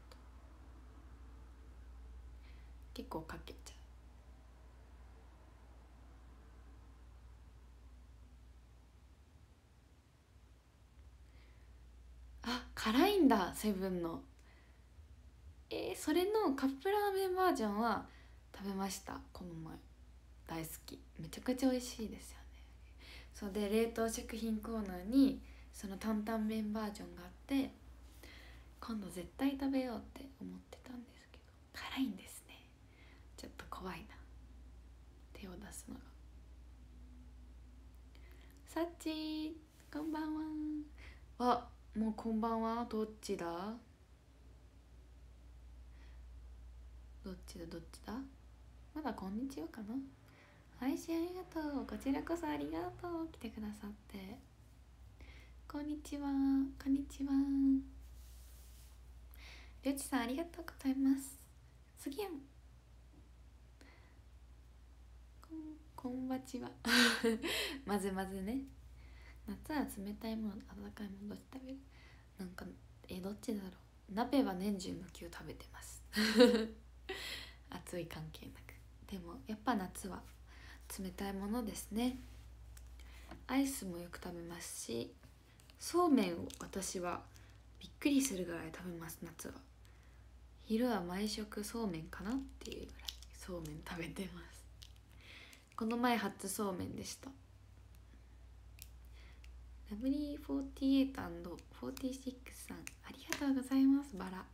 結構かけちゃう。あ、辛いんだセブンの。それのカップラーメンバージョンは食べました、この前。大好き、めちゃくちゃ美味しいですよね。そうで、冷凍食品コーナーにその担々麺バージョンがあって、今度絶対食べようって思ってたんですけど、辛いんですね。ちょっと怖いな、手を出すのが。さっちーこんばんは。あ、もうこんばんは。どっちだどっちだどっちだ。まだこんにちはかな。配信ありがとう。こちらこそありがとう。来てくださって。こんにちは、こんにちは。りょうちさんありがとうございます。すぎやん、こんばちはまぜまぜね。夏は冷たいもの、温かいものどっち食べる。なんかどっちだろう。鍋は年中無休食べてます暑い関係なく。でもやっぱ夏は冷たいものですね。アイスもよく食べますし、そうめんを私はびっくりするぐらい食べます。夏は昼は毎食そうめんかなっていうぐらいそうめん食べてます。この前初そうめんでした。ラブリー 48&46 さんありがとうございます。バラ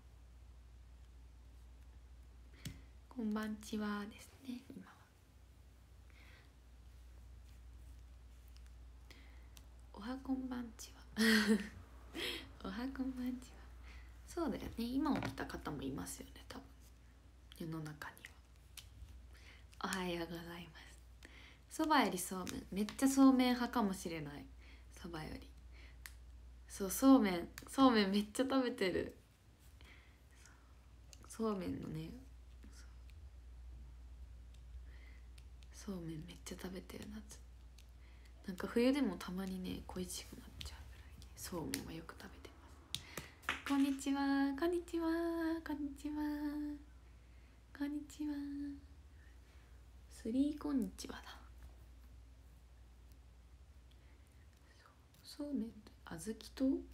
こんばんちはですね。今はおはこんばんちはおはこんばんちは。そうだよね、今起きた方もいますよね、多分世の中には。おはようございます。そばよりそうめん、めっちゃそうめん派かもしれない。そばより。そう、そうめんめっちゃ食べてる。そうめんのね、そうめんめっちゃ食べてる夏。なんか冬でもたまにね恋しくなっちゃうぐらい、ね、そうめんはよく食べてます。こんにちは、こんにちは、こんにちは、こんにちは。スリーこんにちはだ。そうめんって小豆と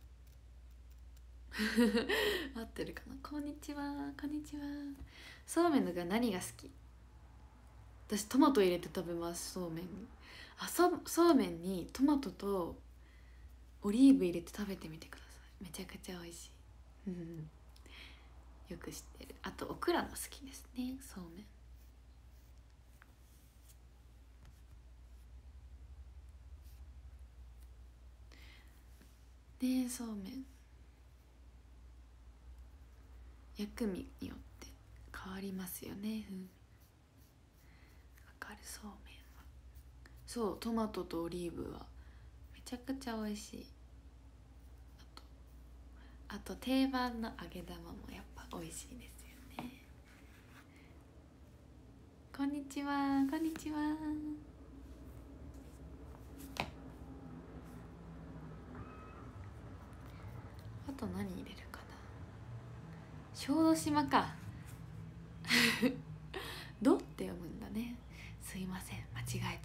合ってるかな。こんにちは、こんにちは。そうめんのが何が好き。私トマト入れて食べます、そうめんに。そうめんにトマトとオリーブ入れて食べてみてください。めちゃくちゃ美味しいよく知ってる。あとオクラも好きですね、そうめん。ね、そうめん薬味によって変わりますよね。わかかる。そうめんはそうトマトとオリーブはめちゃくちゃ美味しい。あと定番の揚げ玉もやっぱ美味しいですよね。こんにちはこんにちは。あと何入れるかな。小豆島かどって読むんだね。すいません間違えちゃいました。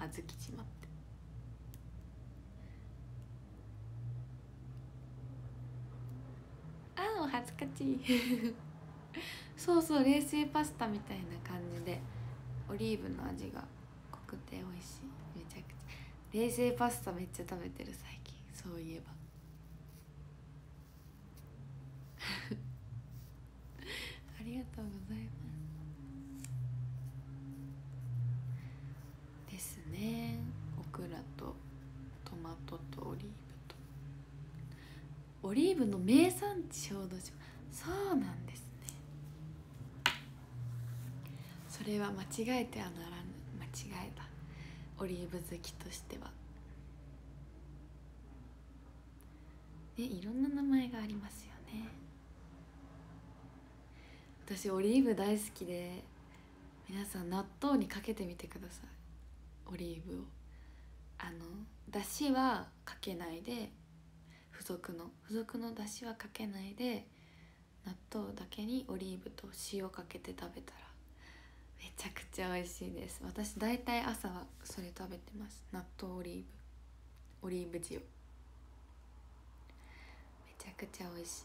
小豆島って。あーお恥ずかしいそうそう冷製パスタみたいな感じでオリーブの味が濃くて美味しい。めちゃくちゃ冷製パスタめっちゃ食べてる最近。そういえばありがとうございますですね。オクラとトマトとオリーブとオリーブの名産地小豆島。そうなんですね。それは間違えてはならぬ間違いだ。オリーブ好きとしてはね、いろんな名前がありますよね。私オリーブ大好きで、皆さん納豆にかけてみてください。オリーブをだしはかけないで、付属のだしはかけないで、納豆だけにオリーブと塩かけて食べたらめちゃくちゃ美味しいです。私だいたい朝はそれ食べてます。納豆オリーブ塩めちゃくちゃ美味しい。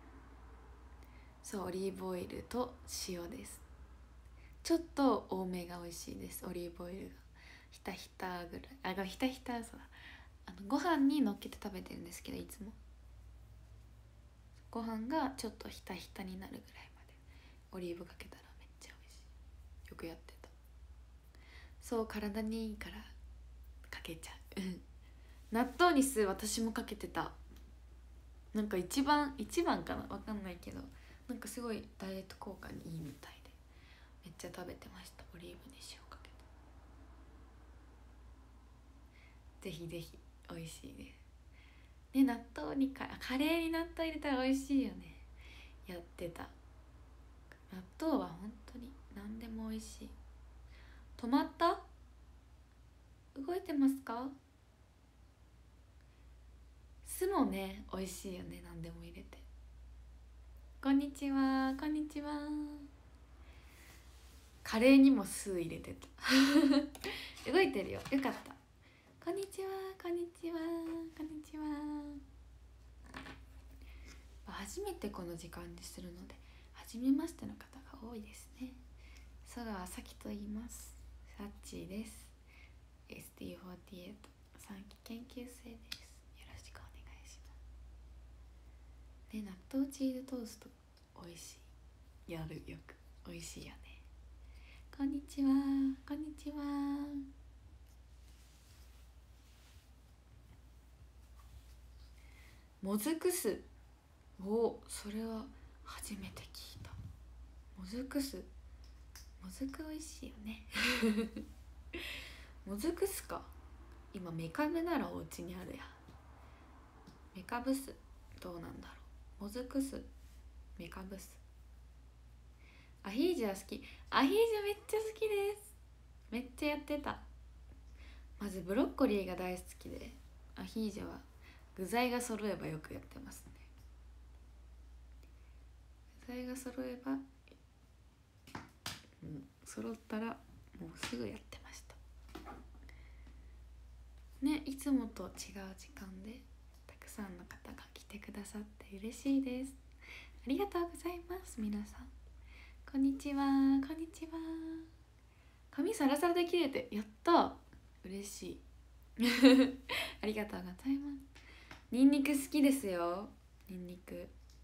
そうオリーブオイルと塩です。ちょっと多めが美味しいです。オリーブオイルがひたひたぐらい、ひたひたそうご飯にのっけて食べてるんですけど、いつもご飯がちょっとひたひたになるぐらいまでオリーブかけたらめっちゃ美味しい。よくやってた。そう体にいいからかけちゃう納豆に私もかけてた。なんか一番かな、わかんないけど、なんかすごいダイエット効果にいいみたいでめっちゃ食べてました。オリーブに塩かけてぜひぜひ美味しいですね。納豆にカレーに納豆入れたら美味しいよね。やってた。納豆は本当に何でも美味しい。止まった？動いてますか？酢もね美味しいよね、何でも入れて。こんにちはこんにちは。カレーにも酢入れてた動いてるよ、よかった。こんにちはこんにちはこんにちは。初めてこの時間にするので初めましての方が多いですね。佐川咲と言います。サッチーです。 ST48 3期研究生です。よろしくお願いしますね。納豆チーズトースト美味しい。やる、よく美味しいよね。こんにちはこんにちは。もずく酢、それは初めて聞いた。もずく酢、もずく美味しいよねもずく酢か。今メカブならお家にあるや。メカブ酢どうなんだろう。もずく酢、メカブ酢。アヒージョは好き。アヒージョめっちゃ好きです。めっちゃやってた。まずブロッコリーが大好きで、アヒージョは具材が揃えばよくやってますね。具材が揃えば、揃ったらもうすぐやってましたね。いつもと違う時間でたくさんの方が来てくださって嬉しいです。ありがとうございます。皆さんこんにちはこんにちは。髪サラサラで切れてやった、嬉しいありがとうございます。ニンニク好きですよ。ニンニク、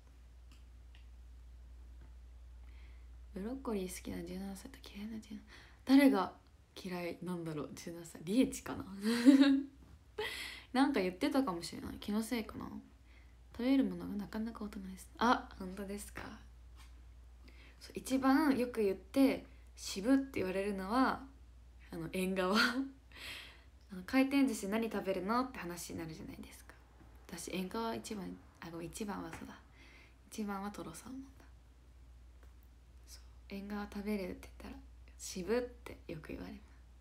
ブロッコリー好きな17歳と嫌いな17歳、誰が嫌いなんだろう。17歳リエチかななんか言ってたかもしれない。気のせいかな。食べるものがなかなか大人です。あ、本当ですか。そう一番よく言って渋って言われるのは縁側回転寿司何食べるのって話になるじゃないですか。私縁側一番、一番はそうだ、一番はトロサーモンだ。そう、縁側食べるって言ったら渋ってよく言われます。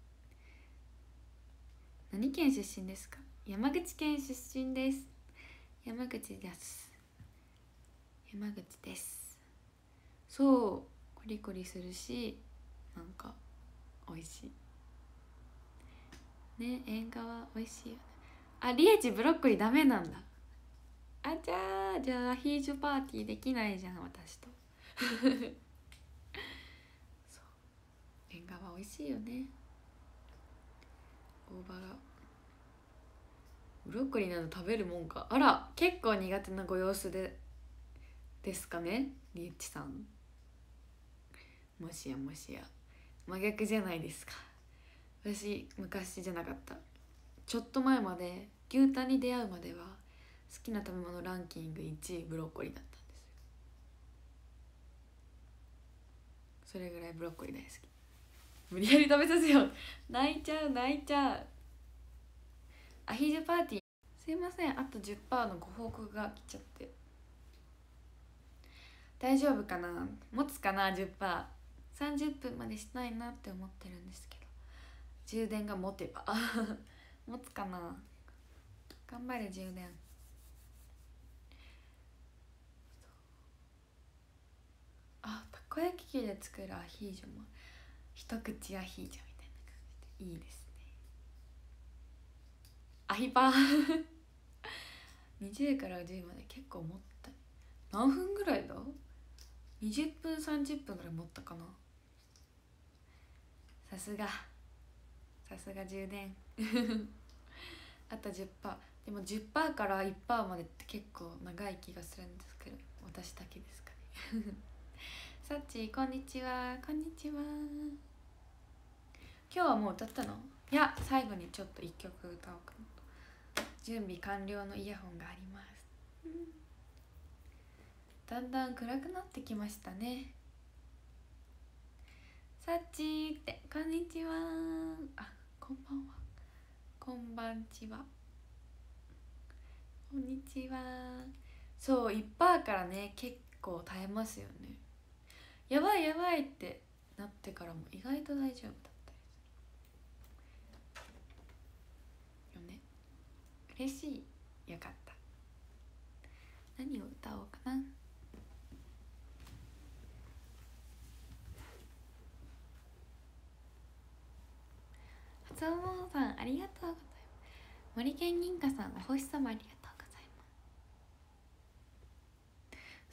何県出身ですか？山口県出身です。山口です。山口です。そう、コリコリするし、なんか美味しいね。縁側美味しいよね。あ、リエチブロッコリーダメなんだ。あ、じゃあアヒージョパーティーできないじゃん私とそう、縁側美味しいよね。大葉がブロッコリーなど食べるもんか。あら、結構苦手なご様子ですかね、リエッチさん。もしやもしや真逆じゃないですか。私昔じゃなかった、ちょっと前まで牛タンに出会うまでは好きな食べ物ランキング1位ブロッコリーだったんですよ。それぐらいブロッコリー大好き。無理やり食べさせよう泣いちゃう泣いちゃう。アヒージョパーティーすいません、あと 10% のご報告が来ちゃって。大丈夫かな、持つかな。 10%30 分までしたいなって思ってるんですけど、充電が持てば持つかな。頑張れ充電。あ、たこ焼き器で作るアヒージョも一口アヒージョみたいな感じでいいですね。アヒパー20から10まで結構持った。何分ぐらいだ、20分30分ぐらい持ったかな。さすが充電あと 10%。 でも 10% から 1% までって結構長い気がするんですけど、私だけですかねさっちこんにちは。こんにちは。今日はもう歌ったの？いや、最後にちょっと1曲歌おうかなと。準備完了のイヤホンがあります、だんだん暗くなってきましたね。さっちーってこんにちは。あ、こんばんは。こんばんちは。こんにちは。そう、1% からね結構耐えますよね。やばいやばいってなってからも意外と大丈夫だったりするよね。嬉しい。よかった。何を歌おうかな。初音さんありがとうございます。森健銀貨さんお星様ありがとうございます。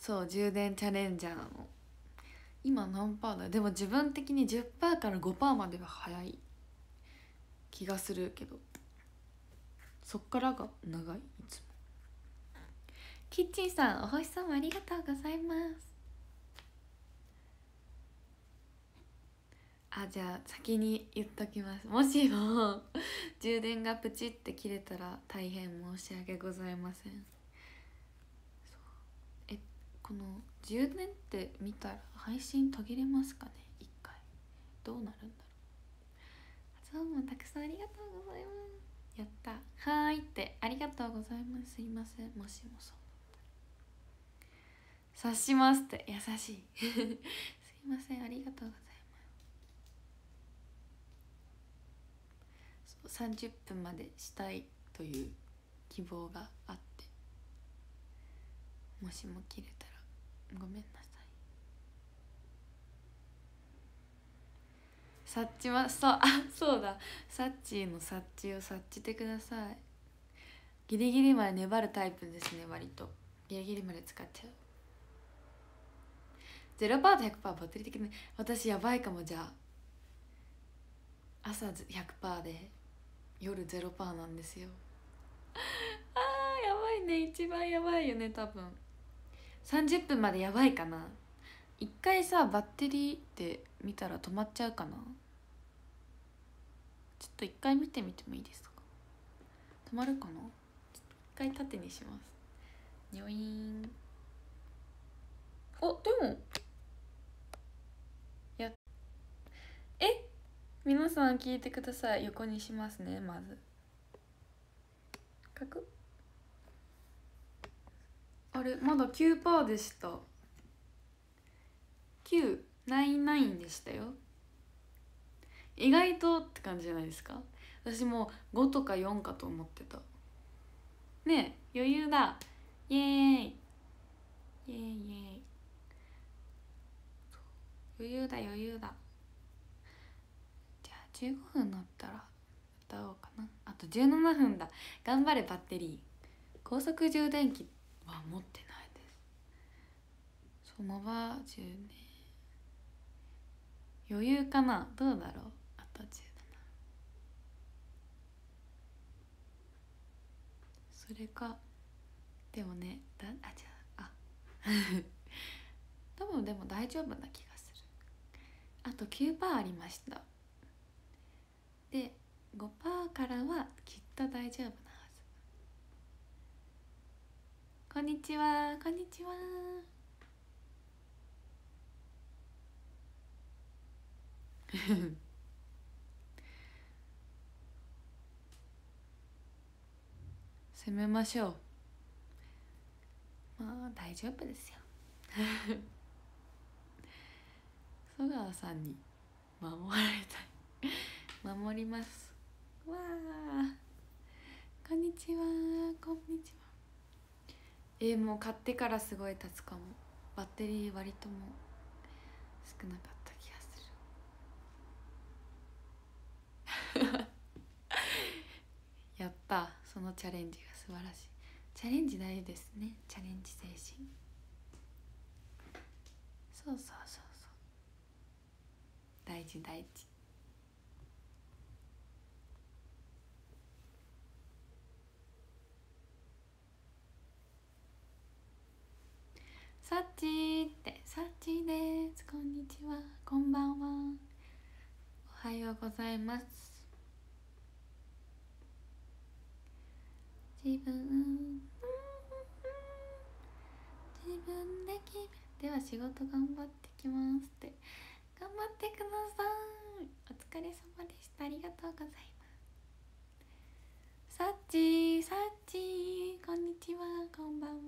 そう、充電チャレンジャーの今何パーだ。でも自分的に 10% から 5% までは早い気がするけど、そっからが長い。いつもキッチンさんお星様ありがとうございます。あ、じゃあ先に言っときます。もしも充電がプチって切れたら大変申し訳ございません。この充電って見たら配信途切れますかね。一回どうなるんだろう。そうもたくさんありがとうございます。やった。はーいってありがとうございます。すいません、もしもそう察しますって優しいすいません、ありがとうございます。30分までしたいという希望があって、もしも切れたらごめんなさい。察知はそうだ、サッチーの察知を察知てください。ギリギリまで粘るタイプですね。割とギリギリまで使っちゃう。0%と 100% バッテリー的に私やばいかも。じゃあ朝 100% で夜 0% なんですよ。あーやばいね。一番やばいよね多分。30分までやばいかな。一回さバッテリーって見たら止まっちゃうかな。ちょっと一回見てみてもいいですか。止まるかな。ちょっと一回縦にします。にょいーん。お、でもえ皆さん聞いてください。横にしますね。まず書く。あれまだ 9% でした。999でしたよ。意外とって感じじゃないですか。私もう5とか4かと思ってた。ねえ余裕だ。イエーイイエーイイエーイ。余裕だ余裕だ。じゃあ15分乗ったら歌おうかな。あと17分だ。頑張れバッテリー。高速充電器は持ってないです。その場充電余裕かな。どうだろう。あと17。それかでもねじゃあ多分でも大丈夫な気がする。あと 9% ありました。で 5% からはきっと大丈夫なはず。こんにちはこんにちは。攻めましょう。まあ大丈夫ですよ。曽川さんに守られたい。守ります。わあこんにちはこんにちは。もう買ってからすごい経つかも。バッテリー割とも少なかった気がする。やった。そのチャレンジが素晴らしい。チャレンジ大事ですね。チャレンジ精神。そうそうそうそう、大事大事。サッチーってサッチーです。こんにちはこんばんは。おはようございます。自分で決め。では仕事頑張ってきますって。頑張ってください。お疲れ様でした。ありがとうございます。サッチーサッチーこんにちはこんばんは。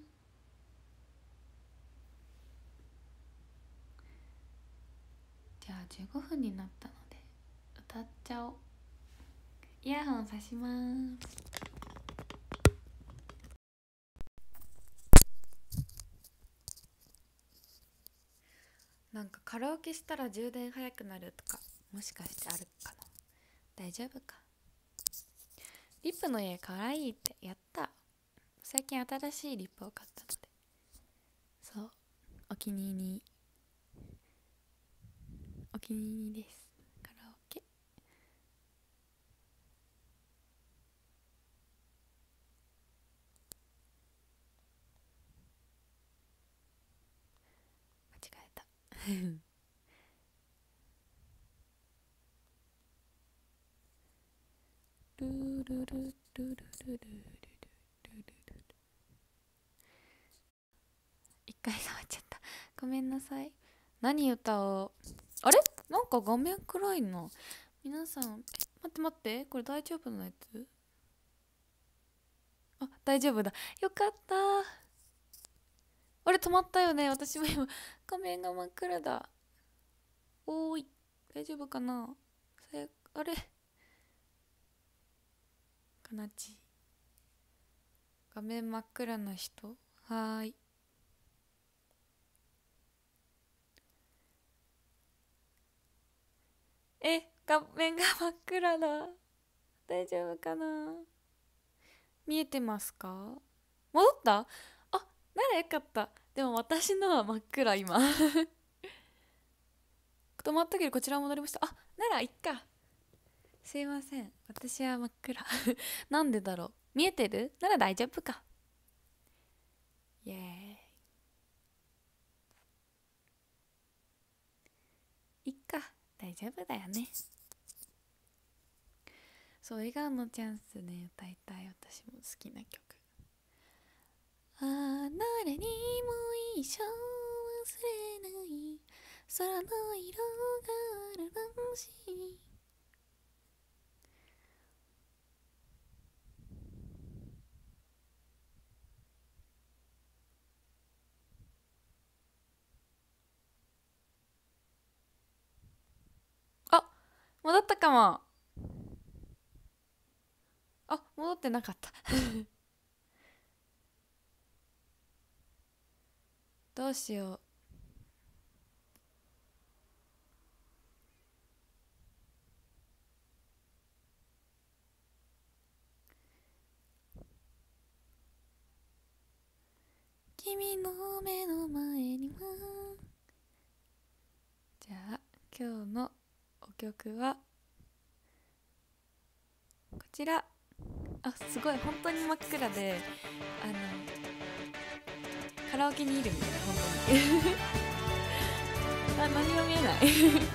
じゃあ15分になったので歌っちゃおう。イヤホンさします。なんかカラオケしたら充電早くなるとかもしかしてあるかな。大丈夫か。リップの絵かわいいってやった。最近新しいリップを買ったので、そうお気に入りお気に入りです。カラオケ間違えた。ルールルルルルルルルル一回触っちゃった。ごめんなさい。何歌おう。あれなんか画面暗いの。皆さん待って待って、これ大丈夫なやつ。あ大丈夫だ。よかった。あれ止まったよね。私も今画面が真っ暗だ。おーい大丈夫かな。あれかなち画面真っ暗な人。はーい。画面が真っ暗だ。大丈夫かな。見えてますか。戻った。ならよかった。でも私のは真っ暗今。止まったけどこちら戻りました。ならいっか。すいません私は真っ暗。なんでだろう。見えてるなら大丈夫か。イエーイ。いっか大丈夫だよね。そう笑顔のチャンスね歌いたい。私も好きな曲。誰にも一生忘れない空の色が眩しい。あ、戻ったかも。あ、戻ってなかったどうしよう。君の目の前には、じゃあ今日のお曲はこちら。あ、すごい本当に真っ暗で、カラオケにいるみたいな、本当にあ、何も見えない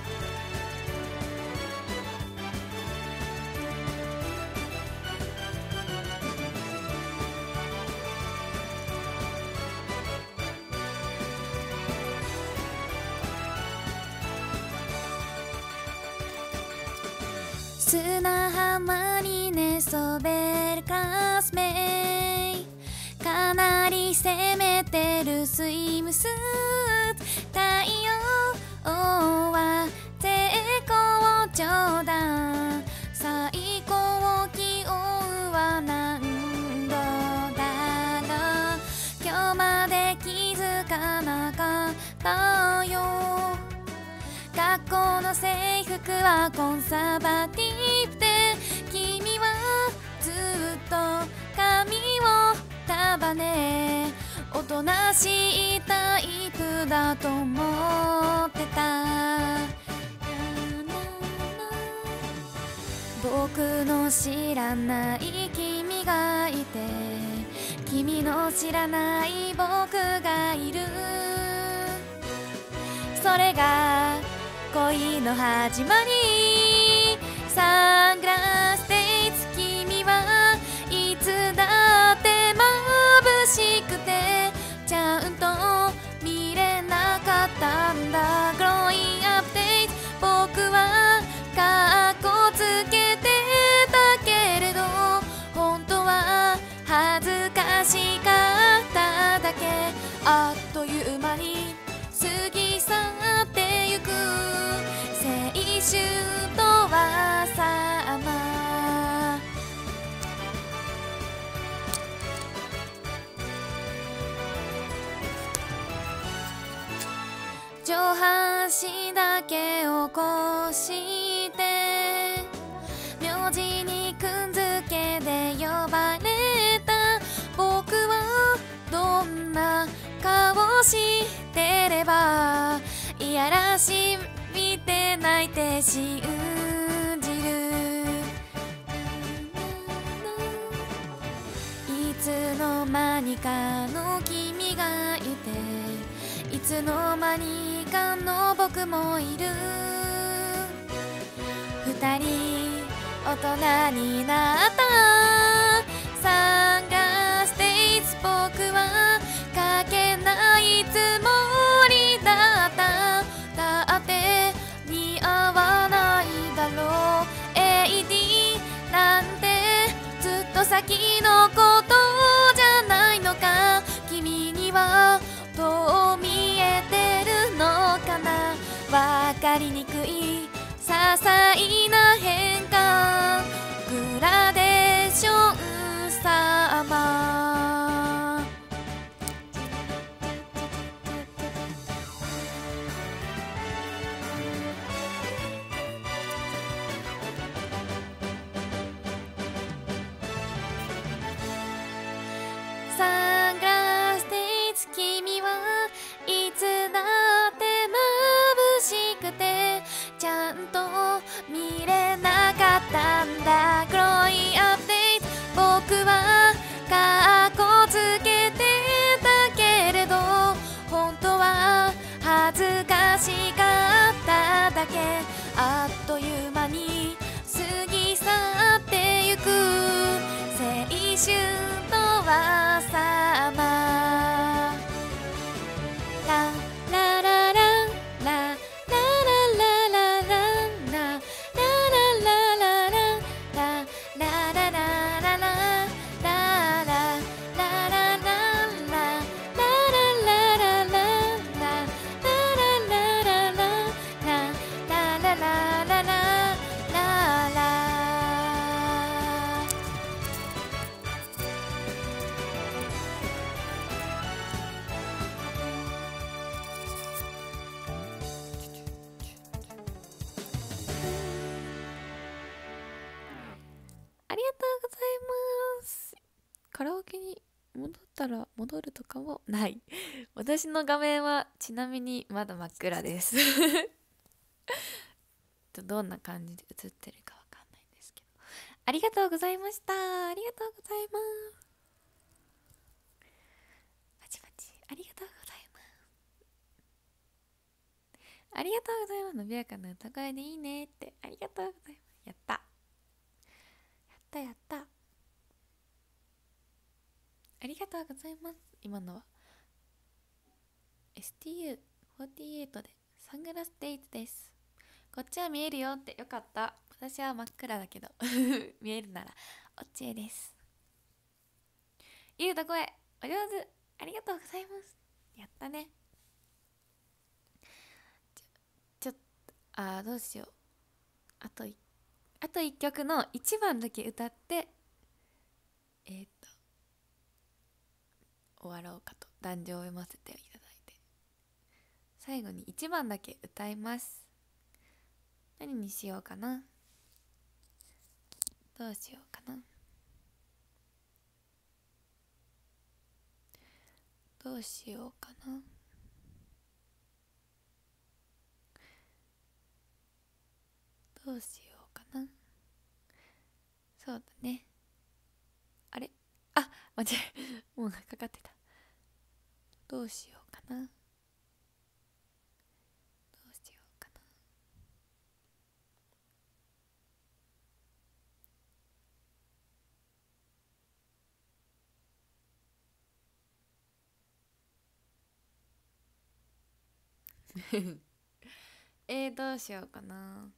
砂浜に寝そべるクラスメイ、かなり攻めてるスイムスーツ、太陽は絶好調だ、最高気温は何度だろう、今日まで気づかなかったよ、学校の制服はコンサバティブで、君はずっと髪を束ね、おとなしいタイプだと思ってた。僕の知らない君がいて、君の知らない僕がいる、それが恋の始まり。サングラスデイツ、君はいつだって眩しくて、ちゃんと見れなかったんだ。グローインアップデイツ、僕はカッコつけてたけれど、本当は恥ずかしかっただけ。あっという間に過ぎ去ってゆく青春とはさま。上半身だけ起こして名字にくんづけで呼ばれた。僕はどんな顔してればいやらしい見て泣いて信じる。いつの間にかの君がいて、いつの間にかの僕もいる。二人大人になった。サングラスデイツ、僕はかけないつもりだった。だって似合わないだろう。 AD なんてずっと先のことじゃないのか。君にはどう見えてるのかな。わかりにくい些細な変化、グラデーションさま。サングラスデイツ、君はいつだって眩しくて、ちゃんと見れなかったんだ。グローインアップデイツ、僕はカッコつけてたけれど、本当は恥ずかしかっただけ。あっという間に過ぎ去ってゆく青春とはさま。ラララララございます。カラオケに戻ったら戻るとかもない私の画面はちなみにまだ真っ暗ですどんな感じで映ってるかわかんないんですけど、ありがとうございました。ありがとうございます。パチパチありがとうございます。ありがとうございます。伸びやかな歌声でいいねって、ありがとうございます。やったやったやった、ありがとうございます。今のは STU48 でサングラスデイツです。こっちは見えるよって、よかった。私は真っ暗だけど見えるならオッチェです。いい歌声お上手、ありがとうございます。やったね。ちょっとどうしよう、あと1曲の1番だけ歌って終わろうかと、壇上を読ませていただいて、最後に1番だけ歌います。何にしようかな、どうしようかな、どうしようかな、どうしようかな。そうだね、あれ、間違え、もうかかってた。どうしようかな、どうしようかな。どうしようかな。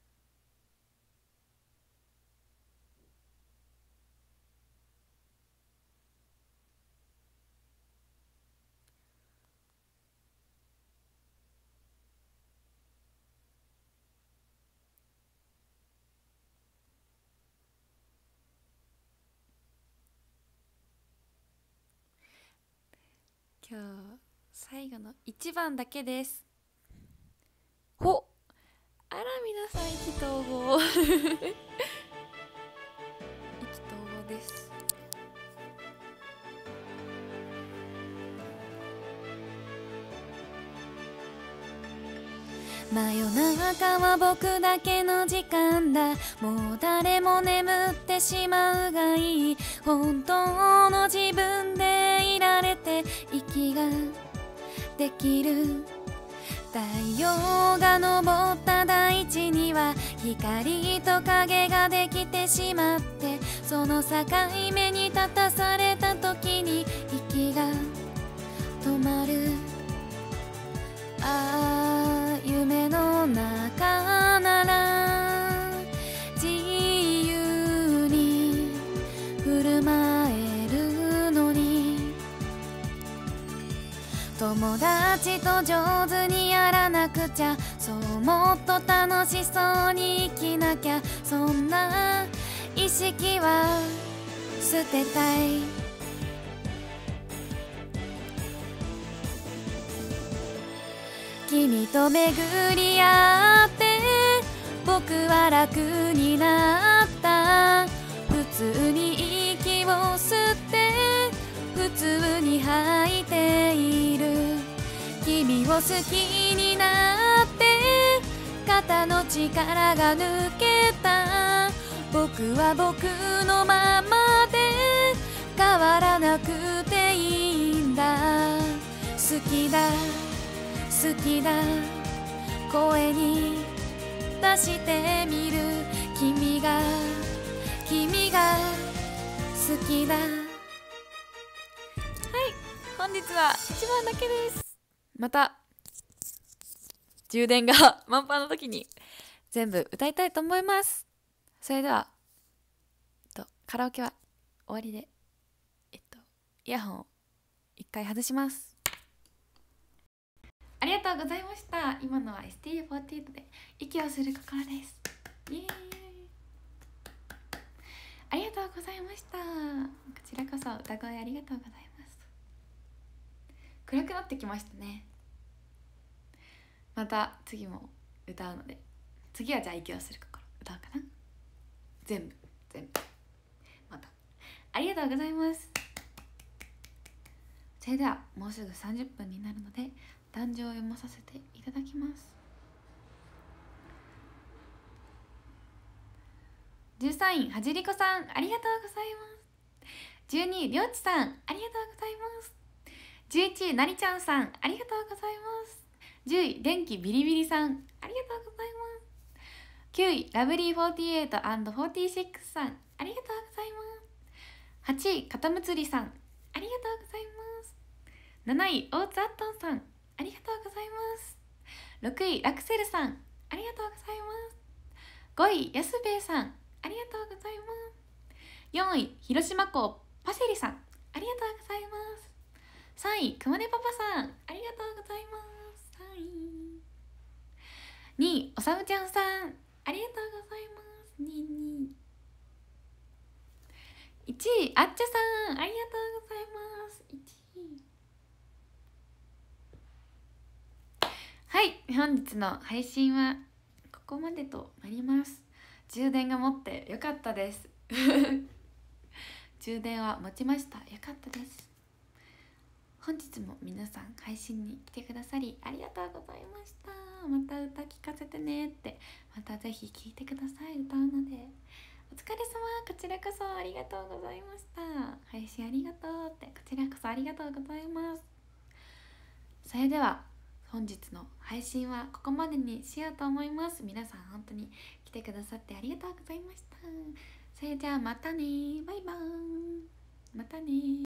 今日最後の1番だけです。ほ、あら皆さん意気投合意気投合です。真夜中は僕だけの時間だ、もう誰も眠ってしまうがいい、本当の自分でいられて息ができる。太陽が昇った大地には光と影ができてしまって、その境目に立たされた時に息が止まる。夢の中なら自由に振る舞えるのに、友達と上手にやらなくちゃ、そうもっと楽しそうに生きなきゃ、そんな意識は捨てたい。君と巡り合って僕は楽になった。普通に息を吸って普通に吐いている。君を好きになって肩の力が抜けた。僕は僕のままで変わらなくていいんだ。好きだ好きだ声に出してみる。君が好きだ。はい、本日は1番だけです。また充電が満帆の時に全部歌いたいと思います。それではカラオケは終わりでイヤホンを1回外します。ありがとうございました。今のは STU48 で息をする心です。イエーイ、ありがとうございました。こちらこそ歌声ありがとうございます。暗くなってきましたね。また次も歌うので、次はじゃあ息をする心歌おうかな。全部ありがとうございます。それではもうすぐ30分になるので壇上を読まさせていただきます。13位はじりこさん、ありがとうございます。12位りょうちさん、ありがとうございます。11位なりちゃんさん、ありがとうございます。10位電気ビリビリさん、ありがとうございます。9位ラブリー 48&46 さん、ありがとうございます。8位かたむつりさん、ありがとうございます。7位大津あっとんさん、ありがとうございます。6位ラクセルさん、ありがとうございます。5位やすべえさん、ありがとうございます。4位広島港パセリさん、ありがとうございます。3位くまねパパさん、ありがとうございます。3位2位おさむちゃんさん、ありがとうございます。2位1位あっちゃさん、ありがとうございます。1位はい、本日の配信はここまでとなります。充電が持ってよかったです充電は持ちました。よかったです。本日も皆さん配信に来てくださりありがとうございました。また歌聞かせてねって、またぜひ聴いてください。歌うのでお疲れ様、こちらこそありがとうございました。配信ありがとうって、こちらこそありがとうございます。それでは本日の配信はここまでにしようと思います。皆さん本当に来てくださってありがとうございました。それじゃあまたね、バイバーイ。またね。